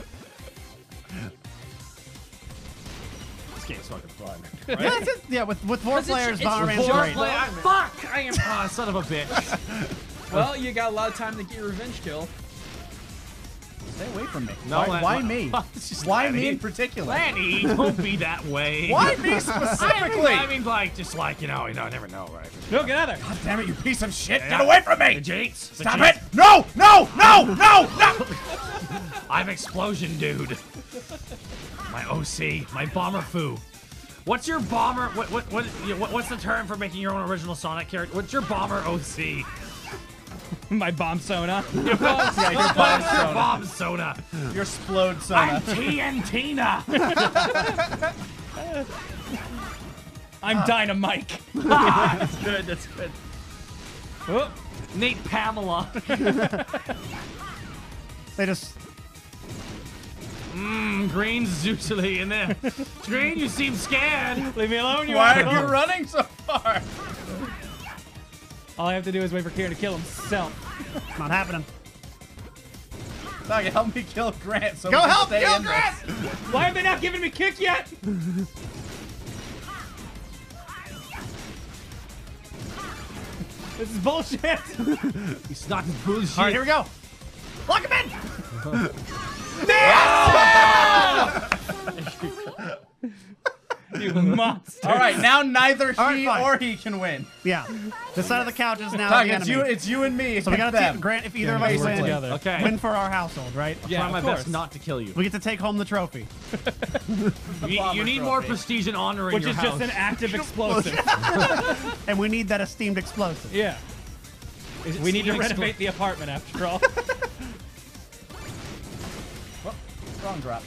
this game's fucking fun. Yeah, that's it. Yeah, with 4 players, Bomberman's Four great. player. Fuck! I am son of a bitch. Well, you got a lot of time to get your revenge kill. Stay away from me. No, why me? It's just Why Lenny. me in particular? Lenny, don't be that way. Why me specifically? I mean, like, just like, you never know, right? No, get out of there! God damn it, you piece of shit! Get away from me! The Jates. the Stop Jates. it! No! No! No! No! No! I'm Explosion Dude. My OC. My Bomber Foo. What's your bomber? What's the term for making your own original Sonic character? What's your bomber OC? My bomb sona. Your bomb, Yeah, your bomb your soda. bomb soda. Your Splode I'm Sona. TNTina. I'm Dynamite. That's good. That's good. Oh, Nate Pamela. They just... Green's Zeusily in there. Green, you seem scared. leave me alone, you Why are asshole. you running so far? All I have to do is wait for Kieran to kill himself. Not happening. Taka, help me kill Grant. So Go we can help stay kill in Grant! this. Why have they not given me kick yet? This is bullshit. He's not bullshit. All right, here we go. Lock him in. You monster. All right, now neither All right, he fine. or he can win. Yeah. This side of the couch is now Taka, the it's enemy. you and me. So we gotta against take Grant if either Yeah, of us basically. win. Together. Okay. Win for our household, right? Yeah, Try my of best course. not to kill you. We get to take home the trophy. You need more prestige and honor in Which your is house. just an active explosive. And we need that esteemed explosive. Yeah. Is it We need to steam renovate the apartment after all. Oh, wrong drop.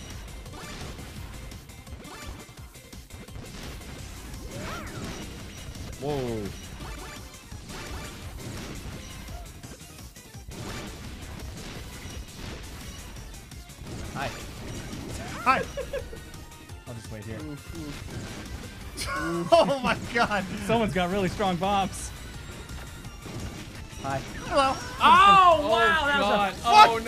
Whoa. Hi. Hi. I'll just wait here. Oh my god. Someone's got really strong bombs. Hi. Hello. Oh, wow. That was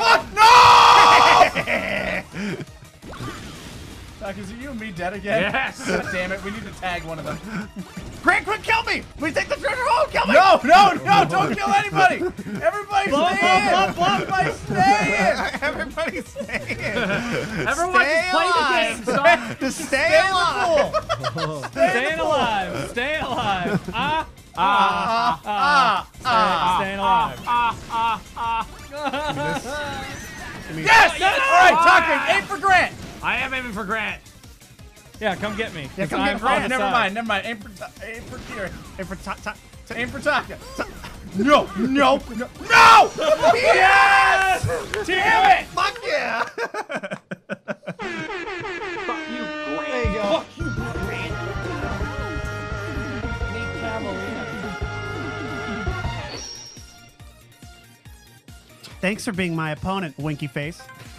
Oh, no. Taka, is it you and me dead again? Yes. God damn it, we need to tag one of them. Grant, quick, kill me. We take the treasure home. Kill me. No, don't kill anybody. Everybody stay in. Everybody stay in. Everybody stay in. Everyone Stay just play the alive. game. Stop. Just stay alive. Staying alive. Stay alive. Staying alive. Yes! All right, Taka, aim for Grant. I am aiming for Grant. Yeah, come get me. Yeah, come I'm get Grant. on the Never side. mind. Aim for Kieran. Aim for Aim for Taka. No. Yes! Damn it! Fuck yeah. Fuck you, Grant. There you go. Fuck you, Grant. Thanks for being my opponent, Winky Face.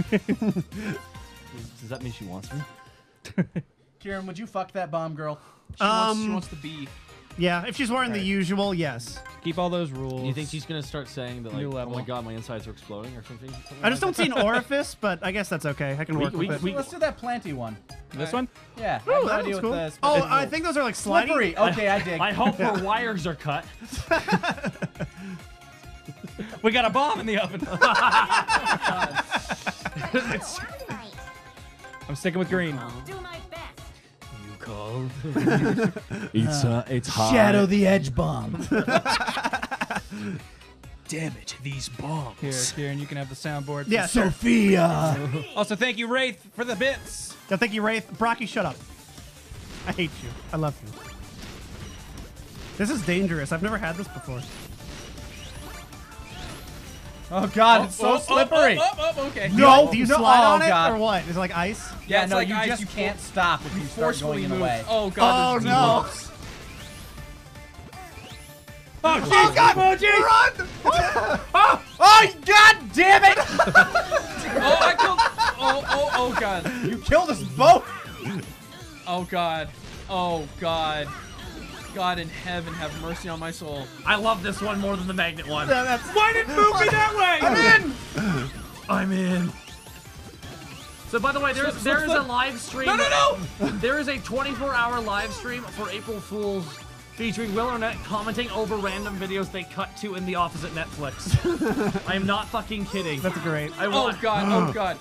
Does that mean she wants me? Kieran, would you fuck that bomb girl? She wants the B. Yeah, if she's wearing the usual, yes. Keep all those rules. You think she's gonna start saying that, like, New oh level. my god, my insides are exploding or something? I just don't see an orifice, but I guess that's okay. I can work with it. Let's do that planty one. This one? Yeah. I have Oh, no that idea looks what cool. the Oh, specific I rules. think those are like sliding. Slippery. Okay, I dig. I hope her wires are cut. We got a bomb in the oven. I'm sticking with green. Do my best. You called? It's hot. Shadow the Edge bomb. Damn it, these bombs. Here, Kieran, you can have the soundboard. Yeah, sure. Sophia. Also, thank you, Wraith, for the bits. Yeah, thank you, Wraith. Brocky, shut up. I hate you. I love you. This is dangerous. I've never had this before. Oh god, it's so slippery. Okay. No, Do you no, slide oh, on it God. or what? Is it like ice? Yeah, it's no, like you ice, just you can't stop if you start going in the way. Oh god. Oh, there's no. deep loops. Oh, God! Run! Oh, God damn it! Oh, I killed. Oh god. You killed us both! Oh god. Oh god. God in heaven, have mercy on my soul. I love this one more than the magnet one. Why didn't it move me that way? I'm in. So by the way, there is a live stream. No! There is a 24-hour live stream for April Fools featuring Will Arnett commenting over random videos they cut to in the office at Netflix. I am not fucking kidding. That's great. I Oh want. god. Oh god.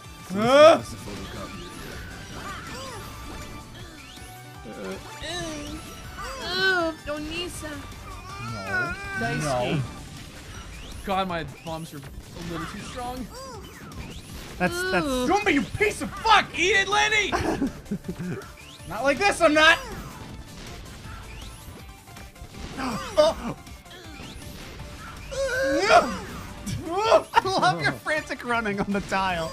No. God, my bombs are a little too strong. That's Goomba, you piece of fuck! Eat it, Lenny! Not like this, I'm not! Oh. I love your frantic running on the tile.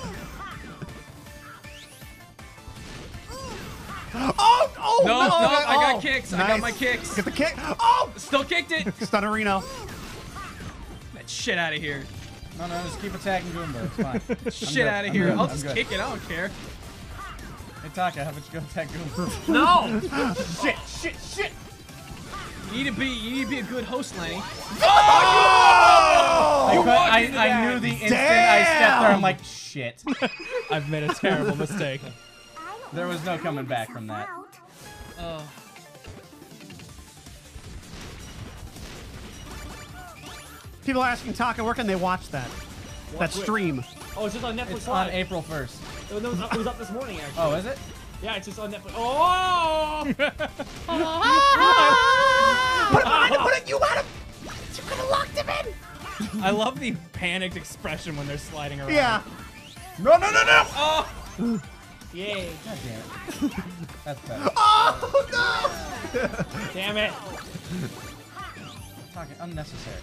Oh, No, no, I got oh. kicks. I Nice. got my kicks. Get the kick. Oh, Still kicked it. Stunnerino. That shit out of here. No, just keep attacking Goomba, it's fine. Shit out of here. I'll just kick it. I don't care. Hey, Taka, how about you go attack Goomba? No! Shit! You need to be a good host, Lenny. I knew the instant I stepped there. I'm like, shit. I've made a terrible mistake. There was no coming back from that. People are asking Taka, where can they watch that? That stream. Oh, it's just on Netflix It's Live. on April 1st. It was up this morning, actually. Oh, is it? Yeah, it's just on Netflix. Oh! You want him! You could have locked him in! I love the panicked expression when they're sliding around. Yeah. No, no, no, no! Oh! Yay. God damn it. That's better. Oh, no! Damn it. Talking unnecessary.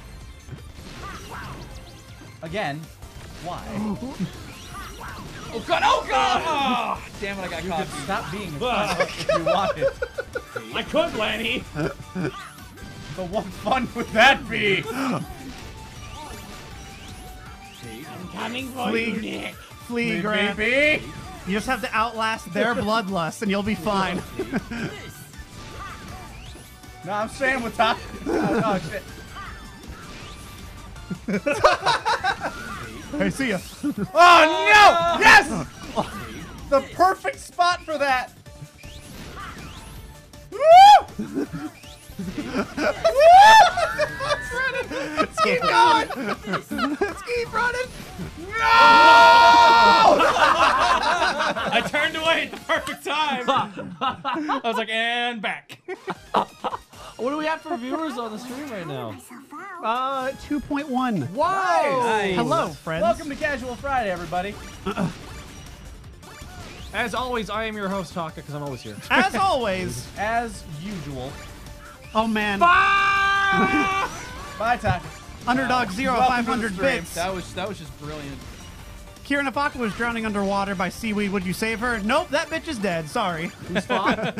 Again, why? Oh god! Oh god! Oh, damn it! I got You caught. could stop being a cunt if you wanted. I could, Lanny. But what fun would that be? I'm coming for you, Nick. Flee, Grant. Baby. You just have to outlast their bloodlust and you'll be fine. No, I'm staying with Top. Oh, shit. Hey, see ya. Oh, no! Yes! The perfect spot for that. Woo! Let's keep going! Let's keep running! No! I turned away at the perfect time. I was like, and back. What do we have for viewers on the stream right now? 2.1. Wow! Nice. Hello, friends. Welcome to Casual Friday, everybody. As always, I am your host, Taka, because I'm always here. As always. As usual. Oh, man. Bye, Taka. Underdog 0, Welcome to 500 the stream. bits. That was just brilliant. Kira Nafaka was drowning underwater by seaweed. Would you save her? Nope, that bitch is dead. Sorry. Who's fine?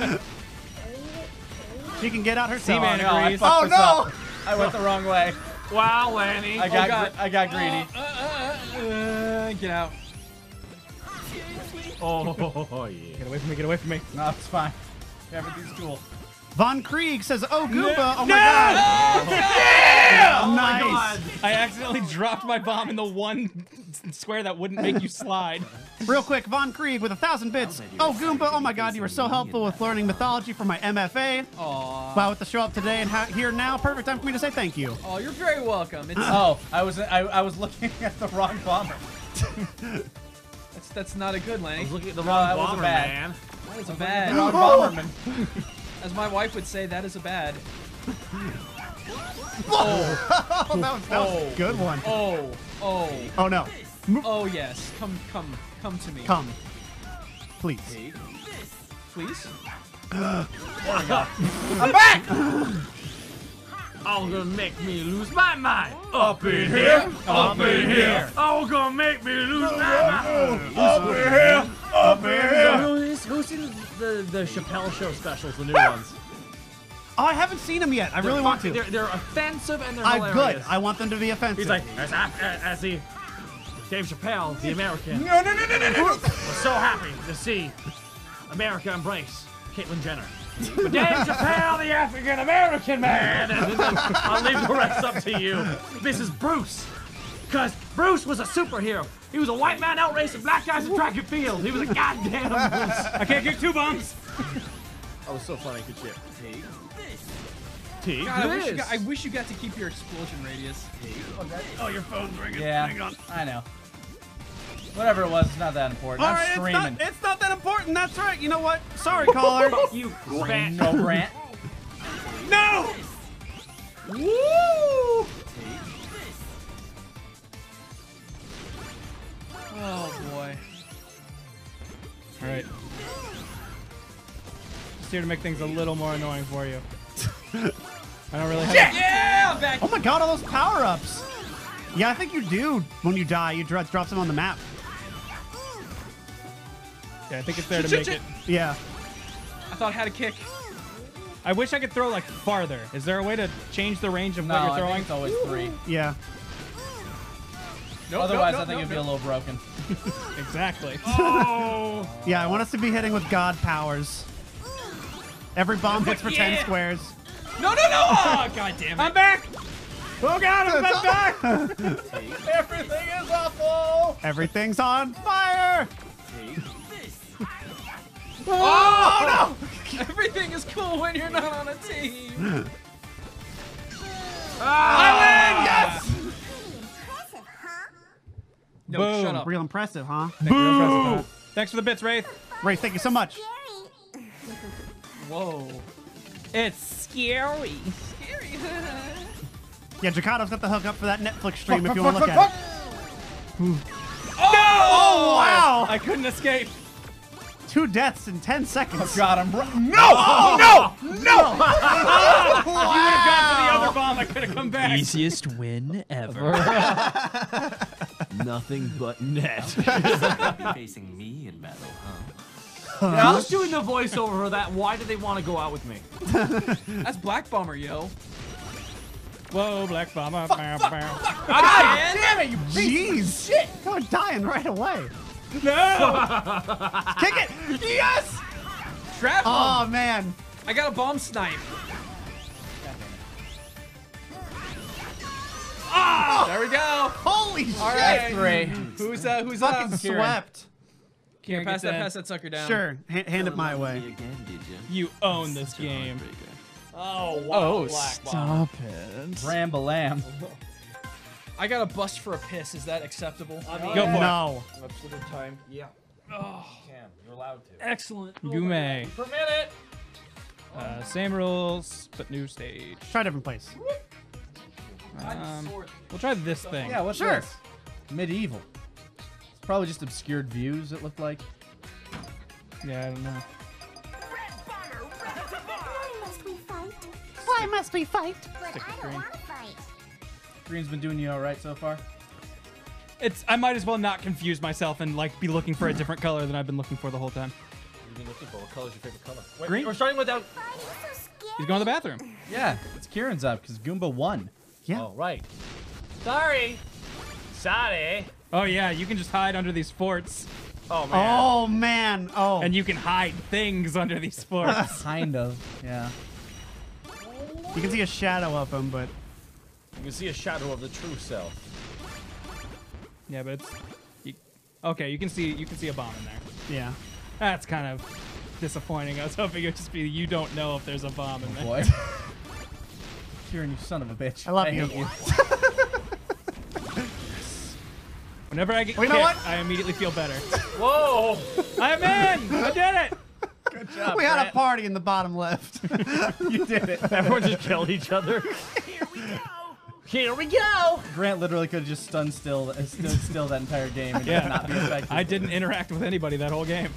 She can get out herself. Seaman no, I agrees. fucked Oh, this no! up. I went the wrong way. Wow, Lanny. I got greedy. Get out. Oh, yeah. Get away from me, get away from me. No, it's fine. Everything's cool. Von Krieg says, oh, Goomba. Oh, my God. Yeah! Oh, nice. I accidentally dropped my bomb in the one square that wouldn't make you slide. Real quick, Von Krieg with 1,000 bits. Oh, Goomba. Oh, my God. You were so helpful with learning mythology for my MFA. Aww. Wow, with the show up today and here now. Perfect time for me to say thank you. Oh, you're very welcome. It's Oh, I was looking at the wrong bomber. that's not a good, I Lanny. was looking at the No, wrong that was a bomber, bad. man. That is a The bad. wrong bomberman. As my wife would say, that is a bad. Oh, that was a good one. Oh, oh, Oh, no. oh yes. Come to me. Come. Please. Please. I'm back! Oh, gonna make me lose my mind. Up in here, up in here, Oh, gonna make me lose my mind. up in here, up in here. Who's in the Chappelle Show specials, the new ones? Oh, I haven't seen him yet. I really want to. They're offensive and they're I'm hilarious. good. I want them to be offensive. He's like, as the Dave Chappelle, the American, No, no, no, no, no, no. was so happy to see America embrace Caitlyn Jenner. But Dave Chappelle, the African American man, and then I'll leave the rest up to you. This is Bruce, because Bruce was a superhero. He was a white man out racing black guys in track and field. He was a goddamn Bruce. I can't get 2 bombs. That was so funny. Good shit. God, I wish you got to keep your explosion radius. oh, your phone's ringing. Yeah, Hang on. I know. Whatever it was, it's not that important. All I'm right, streaming. it's not that important. That's right. You know what? Sorry, caller. You spat. No, Grant. No! Woo! Oh boy. All right. Just here to make things a little more annoying for you. I don't really have... Yeah, I'm back. Oh my God, all those power-ups. Yeah, I think you do. When you die, you drop them on the map. Yeah, I think it's there to make it. Yeah. I thought I had a kick. I wish I could throw like farther. Is there a way to change the range of No, what you're I throwing? think it's always 3. Yeah. Nope, Otherwise, nope, I think nope, it'd be a little broken. Exactly. Oh. Yeah, I want us to be hitting with God powers. Every bomb hits for 10 squares. No, no, no! Oh, God damn it. I'm back! Oh, God, I'm back! Everything is awful! Everything's on fire! Oh, no! Everything is cool when you're not on a team. I win! Yes! No, Boom. shut up. Real impressive, huh? Boo! Thanks for the bits, Wraith. Wraith, thank you so much. Whoa. It's scary. Yeah, Jacado's got the hook up for that Netflix stream if you want to look at it. Oh, wow! I couldn't escape. 2 deaths in 10 seconds. Oh, God, I'm... No! Oh! No! No! If you would have gone for the other bomb, I could have come back. Easiest win ever. Nothing but net. Facing me in battle, huh? I was doing the voiceover for that. Why do they want to go out with me? That's Black Bomber, yo. Whoa, Black Bomber. God damn it, you piece of shit! You're dying right away. No! Kick it! Yes! Trap Oh, him. man. I got a bomb snipe. Ah! There we go. Holy shit! All right. Three. Who's Fucking up? swept. Here, pass that sucker down. Sure, hand it my way. Again, did You own this game. Oh, wow. Oh, Black Bomber. stop it. Rambalam. I got a bust for a piss. Is that acceptable? Go for it. No. Absolute time. Yeah. Oh. Cam, you're allowed to. Excellent. You may. Permit it. Same rules, but new stage. Try a different place. We'll try this thing. Yeah, what's Sure. this? Medieval. It's probably just obscured views, it looked like. Yeah, I don't know. Why must we fight? Stick with green. Green's been doing you all right so far. I might as well not confuse myself and like be looking for a different color than I've been looking for the whole time. You've been looking for what color's your favorite color? Wait, Green. we're starting without. He's going to the bathroom. Yeah, it's Kieran's up because Goomba won. Yeah. Oh, right. Sorry. Sorry. Oh yeah, you can just hide under these forts. Oh, man. Oh, man. Oh. And you can hide things under these forts. Kind of, yeah. You can see a shadow of him, but... You can see a shadow of the true self. Yeah, but it's... okay, you can see a bomb in there. Yeah. That's kind of disappointing. I was hoping it would just be you don't know if there's a bomb in there. Boy. Kieran, you son of a bitch. I love hate you. Whenever I get Well, you kicked, know what? I immediately feel better. Whoa! I'm in! I did it! Good job, We had Grant. a party in the bottom left. You did it. Everyone just killed each other. Here we go! Grant literally could have just stood still that entire game and Yeah. not be affected. I didn't interact with anybody that whole game.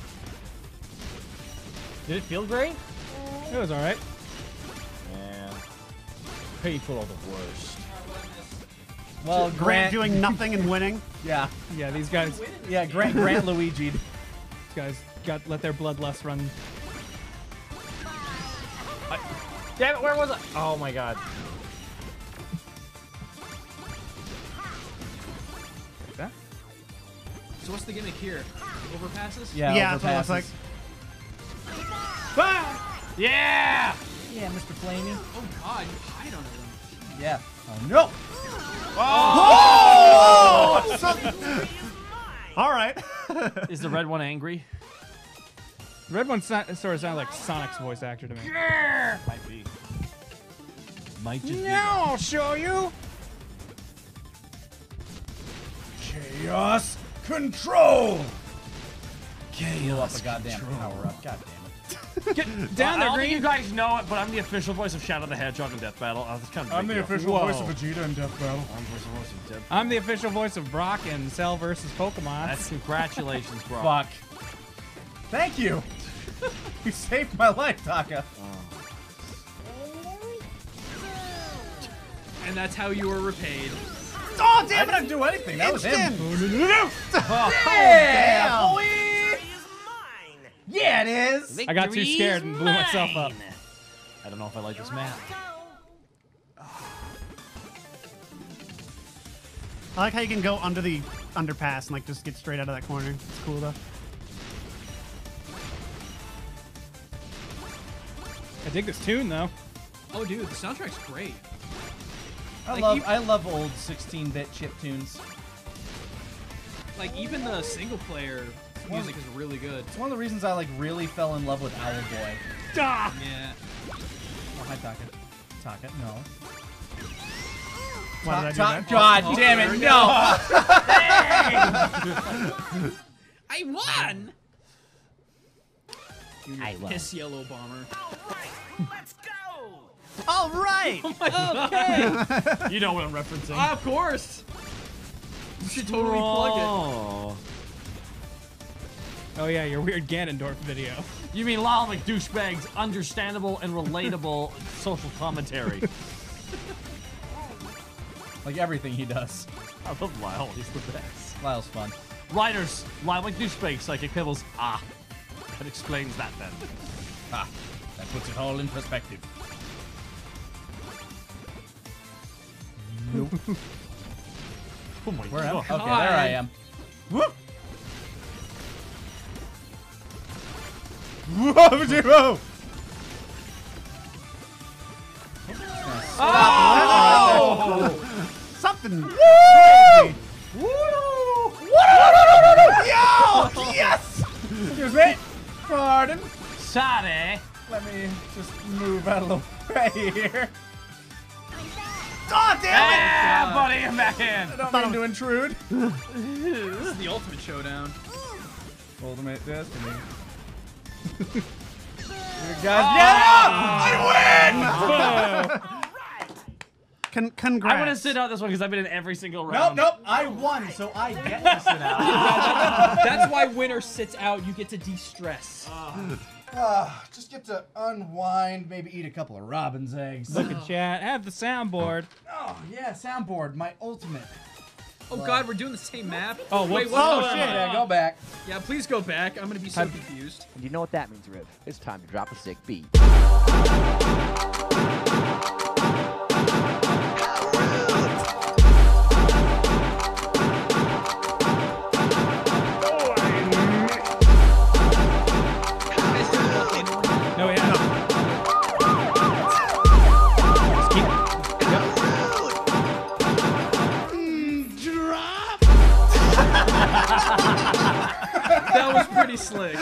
Did it feel great? It was alright. Man. People are the worst. Well, Grant Grant doing nothing and winning. Yeah. Yeah, these guys Yeah, Grant Luigi'd. These guys let their bloodlust run. Damn it, where was I? Oh my god. Like that? So what's the gimmick here? Overpasses? Yeah, Yeah, that's what it looks like. Yeah! Yeah, Mr. Flamey. Oh god, you hide under them. Yeah. Oh no! All right. Is the red one angry? The red one sort of sounded like Sonic's voice actor to me. Might be. Might just Now I'll show you! Chaos control! Chaos Up a goddamn power up. God damn it. Get down I there, don't think you Green! guys know it, but I'm the official voice of Shadow the Hedgehog in Death Battle. That's kind of a big deal. Whoa. Vegeta in Death Battle. I'm the official voice of Death. I'm the official voice of Brock in Cell vs. Pokemon. That's congratulations, bro. Fuck. Thank you. You saved my life, Taka. And that's how you were repaid. Oh, I damn it. didn't do anything. That was him. Yeah, boy. Yeah, it is. I got too scared and blew myself up. I don't know if I like this map. I like how you can go under the underpass and like just get straight out of that corner. It's cool though. I dig this tune though. Oh, dude, the soundtrack's great. I love old 16-bit chip tunes. Like, even the single-player music is really good. It's one of the reasons I, like, really fell in love with Owlboy. Ah! Yeah. Oh, hi, Taka. Taka, no. Why did I do that? God damn it, no! I won! I won. Piss yellow bomber. Let's go! All right. Oh my God. You know what I'm referencing. Of course. You should totally plug it. Oh yeah, your weird Ganondorf video. You mean Lyle McDouchebag's understandable and relatable social commentary. Like everything he does. I love Lyle. He's the best. Lyle's fun. Writers, Lyle McDouchebag, Psychic Pebbles. Ah, that explains that then. Ah, that puts it all in perspective. Nope. Oh my Where am I? God. Okay, there I am. Whoop! Whoa! Oh! Something. Woo! Yo! Yes! Excuse me. Pardon. Sorry. Let me just move out of the way here. Oh, damn it! Yeah, buddy, I'm back in. I don't mean to intrude. This is the ultimate showdown. Ultimate Destiny. You guys get up! I win! Congrats. I want to sit out this one because I've been in every single round. Nope. I won, so I get to sit out. That's why winner sits out. You get to de-stress. Just get to unwind, maybe eat a couple of robin's eggs. Look at chat. Have the soundboard. Oh, yeah, soundboard, my ultimate. Oh God, we're doing the same map. Oh, wait, whoops. what's Oh, going shit. on? Yeah, go back. Yeah, please go back. I'm gonna be so confused. And you know what that means, Riv. It's time to drop a sick beat. No, yeah. That was pretty slick.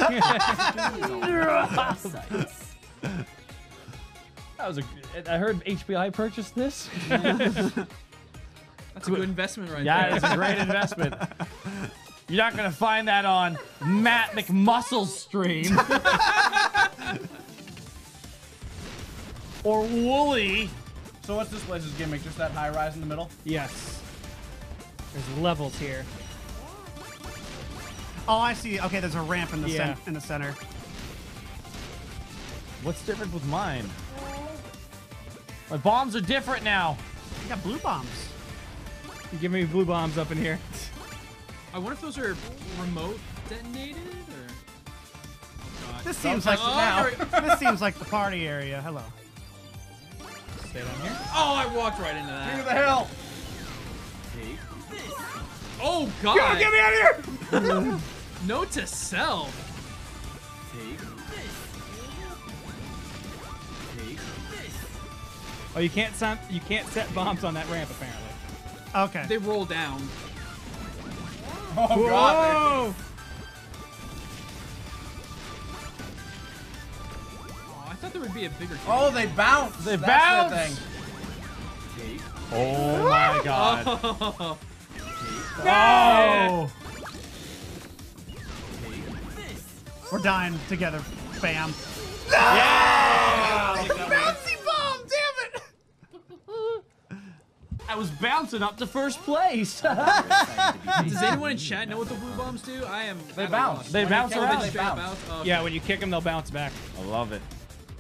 That was I heard HBI purchased this. That's a good investment right Yeah, there. it's a great investment. You're not gonna find that on Matt McMuscle's stream. Or Wooly. So what's this place's gimmick? Just that high rise in the middle? Yes. There's levels here. Oh, I see. Okay, there's a ramp in the Yeah. in the center. What's different with mine? My bombs are different now. You got blue bombs. You give me blue bombs up in here. I wonder if those are remote detonated or. Oh, God. This seems like this seems like the party area. Hello. Stay down here. Oh, I walked right into that. King of the hill! Oh God! Get me out of here! Note to self. Oh, you can't set bombs on that ramp apparently. Okay. They roll down. Oh, God. Oh, I thought there would be a bigger. Oh, they bounce. They That's bounce. the thing. Oh my God. Oh. Oh. We're dying together. Bam. Yeah! Bouncy bomb! Damn it! I was bouncing up to first place. Does anyone in chat know what the blue bombs do? I am. They bounce. They bounce When you around. kill them, Straight up bounce. bounce? Oh, Yeah, when you kick them, they'll bounce back. I love it.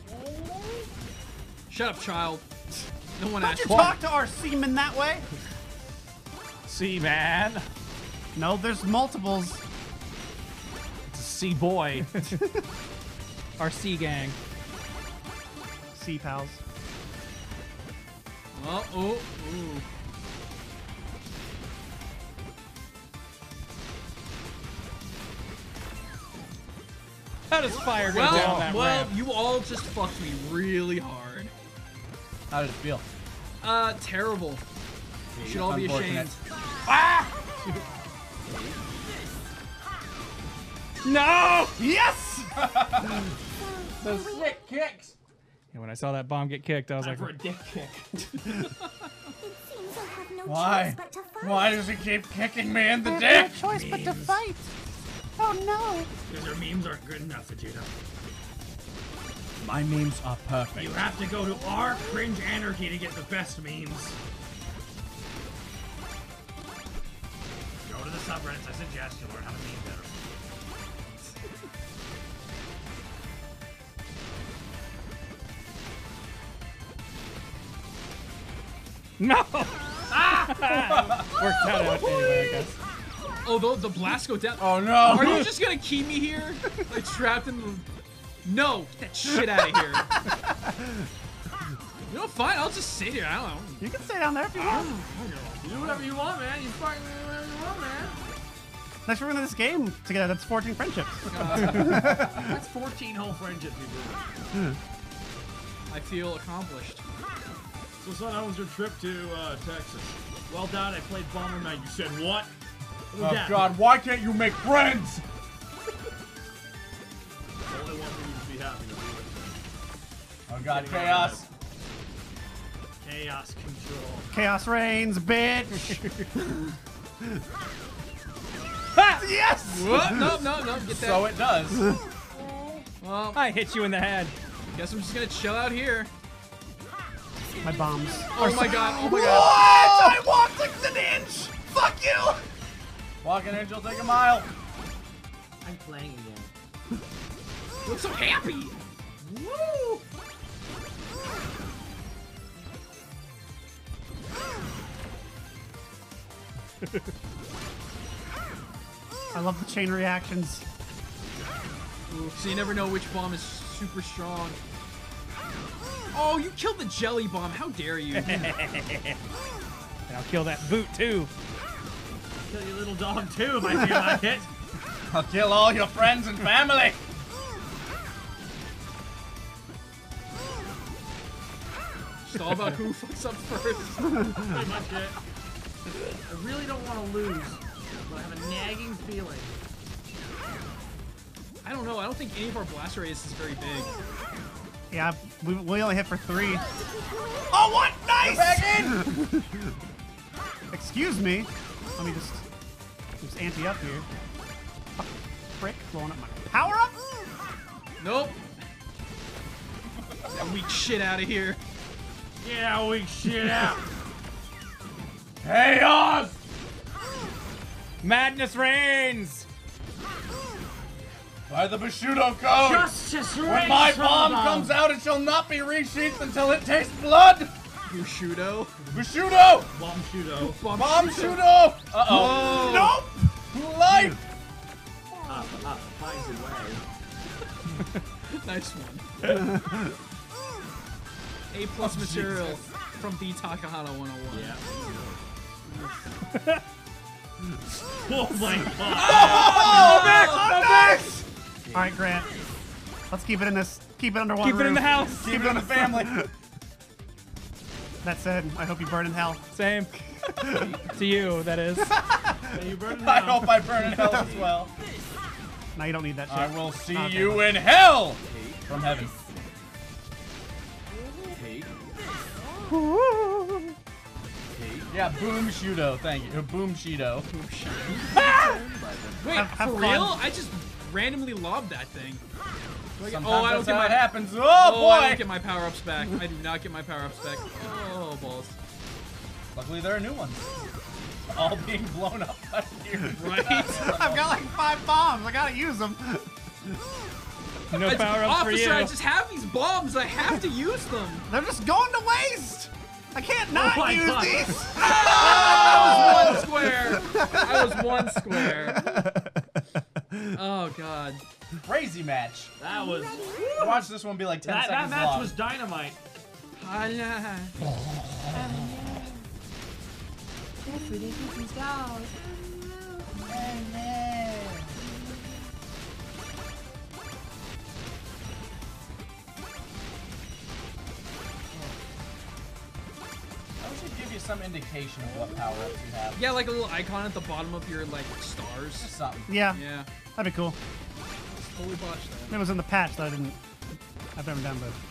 Shut up, child. No one Don't asked you talk to our seaman that way? See, man. No, there's multiples. It's a sea boy. Our sea gang. Sea pals. Ooh. How does fire go down that Well, ramp? you all just fucked me really hard. How did it feel? Terrible. You should all be Unfortunate. ashamed. Ah! No! Yes! The sick kicks. And when I saw that bomb get kicked, I was like, For a dick kick. Why? Why does he keep kicking me in the dick? choice but to fight. Oh no. Because your memes aren't good enough, Vegeta. My memes are perfect. You have to go to our cringe anarchy to get the best memes. Go to the subreddits, I suggest, to learn how to meme better. no! Worked that out anyway, I guess. Oh, the blast go down. Oh no! Are you just gonna keep me here? Like trapped in the... No! Get that shit out of here. You know, fine, I'll just sit here. I don't know. You can stay down there if you want. You do whatever you want, man. You fucking do whatever you want, man. Next, we're gonna this game together. That's 14 friendships. That's 14 whole friendships you did. I feel accomplished. So, son, how was your trip to Texas? Well, Dad, I played Bomber Knight. You said what? Oh God! Why can't you make friends? I only want you to be happy. Oh God! Chaos! Chaos control. Chaos reigns, bitch. Yes! What? No, get that. So it does. Well, I hit you in the head. guess I'm just gonna chill out here. My bombs. Oh my God! Oh my What? God! I walked like an inch. Fuck you. Walk an inch will take a mile. I'm playing again. You look so happy. Woo! I love the chain reactions. Ooh, so you never know which bomb is super strong. Oh, you killed the jelly bomb. How dare you? And I'll kill that boot too. Kill your little dog too if I feel like it. I'll kill all your friends and family. It's all about who fucks up first. Pretty much it. I really don't want to lose, but I have a nagging feeling. I don't know. I don't think any of our blast radius is very big. Yeah, we only hit for 3. Oh, what? Nice! Back in! Excuse me. Let me just ante up here. Fuck, frick, blowing up my power up. Nope. That weak shit out of here. Yeah, weak shit out. Chaos! Madness reigns. By the Bushido code! Justice When my bomb comes out, it shall not be resheathed until it tastes blood! Bushido. Bushido! Bomb Shudo. Bomb Shudo! Uh-oh. Nope! Life! Finds a way. Nice one. A+ material from the Takahata 101. Yeah. Oh my God. Oh, Max! All right, Grant. Let's keep it in this. Keep it under one Keep it in roof. the house. Keep it in the family. That said, I hope you burn in hell. Same. To you, that is. You burn it I now. hope I burn in hell as well. No, you don't need that shit. I will see Okay. you in hell! From heaven. Yeah, Boom Shudo, thank you. Boom Shido. Wait, Have for fun. real? I just randomly lobbed that thing. Sometimes I don't that's get how my it happens. Oh, I boy! don't get my power-ups back. I do not get my power-ups back. Oh, balls. Luckily, there are new ones. All being blown up by you. Right? I've got like 5 bombs. I gotta use them. No power up for you. Officer, I just have these bombs. I have to use them. They're just going to waste. I can't not my use God. these. I was 1 square. I was 1 square. Oh, God. Crazy match. That was. Watch this one be like 10 That seconds match long. was dynamite. should give you some indication of what power-ups you have. Yeah, like a little icon at the bottom of your like stars. Just something. Yeah. Yeah. That'd be cool. Totally botched that. It was in the patch that I've never done, but.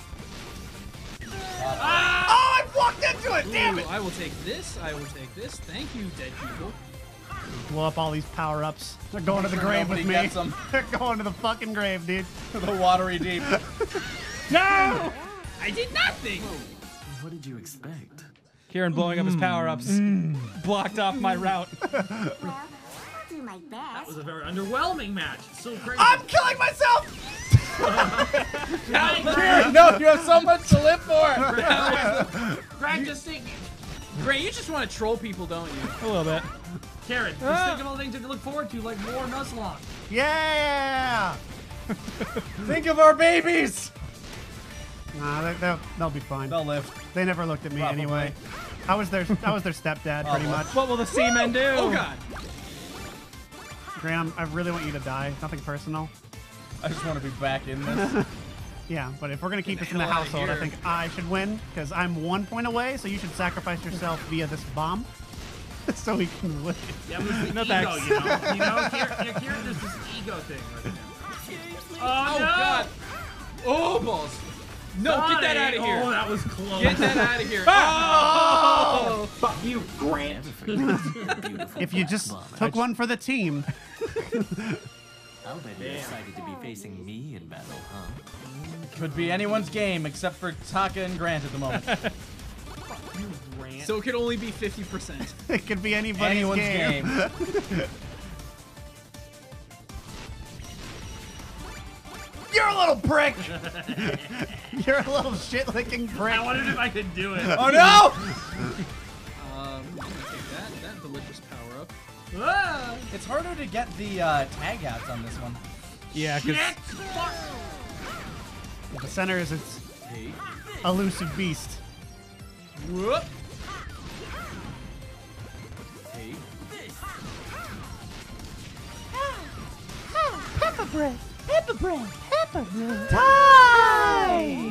Ah! Oh, I walked into it! Damn it! I will take this. I will take this. Thank you, dead people. Blow up all these power-ups. They're going to the grave with me. They're going to the fucking grave, dude. To the watery deep. No! I did nothing! What did you expect? Kieran blowing up his power-ups blocked off my route. That was a very underwhelming match. So crazy. I'm killing myself! Kieran, no, you have so much to live for! Grant, just think. Grant, you just want to troll people, don't you? A little bit. Karen, just think of all the things to look forward to, like more Nuzlocke. Yeah! Think of our babies! Nah, they'll be fine. They'll live. They never looked at me Probably. anyway. I was their stepdad, pretty much. What will the seamen do? Oh, God. Graham, I really want you to die. Nothing personal. I just want to be back in this. Yeah, but if we're going to keep this in the hell outta household, I here. think I should win, because I'm 1 point away, so you should sacrifice yourself via this bomb, so we can win. That was the No ego, thanks. you know? Kieran, there's this ego thing right now. Oh, no! God. Oh, balls. No, get that out of here. Oh, that was close. Get that out of here. Oh! Fuck you, Grant. If you just took one for the team. I'll bet you're excited to be facing me in battle, huh? Could be anyone's game except for Taka and Grant at the moment. So it could only be 50%. It could be anybody's Anyone's game. You're a little prick! You're a little shit-licking prick. I wondered if I could do it. Oh, no! I'm gonna take that delicious power-up. Ah! It's harder to get the tag outs on this one. Yeah, because The center is its elusive beast. Whoop. Pepper bread, pepper bread, pepper bread. Time!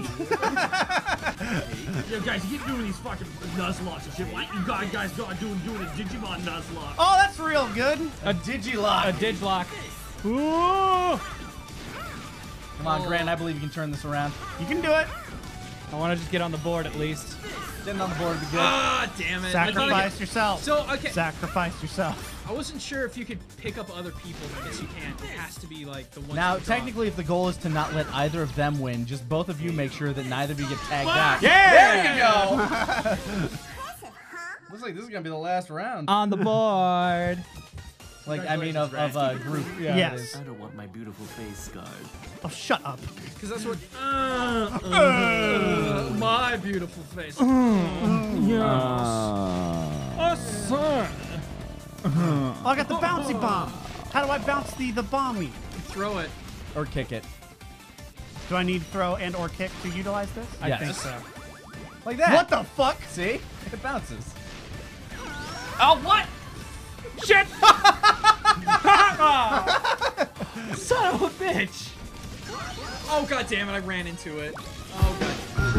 Yo, guys, you keep doing these fucking Nuzlocks and shit. Why you guys start doing a Digimon Nuzlocke? Oh, that's real good. A Digilock. a Diglock. Ooh! Come on, Grant. I believe you can turn this around. You can do it. I want to just get on the board at least. Getting on the board would be good. Ah, damn it. Sacrifice yourself. So, okay. Sacrifice yourself. I wasn't sure if you could pick up other people. I guess you can. It has to be like the one. Now, technically, if the goal is to not let either of them win, just both of you make sure that neither of you get tagged out. Yeah! There you go! Looks like this is going to be the last round. On the board. Like, I mean, of a group. Yeah. Yes. I don't want my beautiful face scarred. Oh, shut up. Because that's what. My beautiful face. Sir. Oh, I got the bouncy bomb. How do I bounce the bombie? Throw it. Or kick it. Do I need throw and or kick to utilize this? I Yes. think so. Like that. What the fuck? See? It bounces. Oh, what? Shit! Son of a bitch. Oh, god damn it. I ran into it. Oh, god.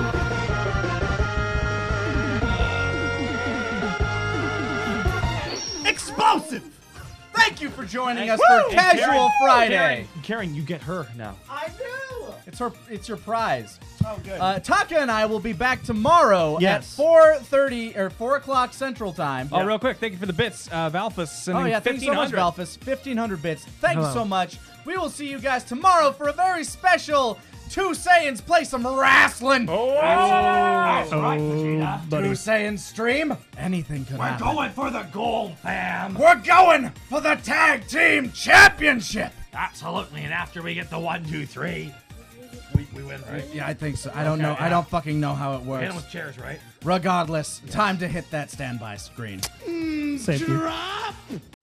Explosive! Thank you for joining us for Casual Friday. Karen, you get her now. I do! It's your prize. Oh, good. Taka and I will be back tomorrow Yes. at 4:30 or 4 o'clock Central Time. Oh, real quick, thank you for the bits. Valfus sending Oh yeah, thank you so much, 1,500. Valfus. 1,500 bits. Thank you Hello. so much. We will see you guys tomorrow for a very special Two Saiyans Play Some Wrestling. That's right, Vegeta. Two Saiyans stream. Anything could happen. We're going for the gold, fam. We're going for the Tag Team Championship. Absolutely, and after we get the 1, 2, 3, we win, right? Yeah, I think so. I don't know. yeah. I don't fucking know how it Hit works. him with chairs, right? Regardless, time to hit that standby screen. Safety. Drop!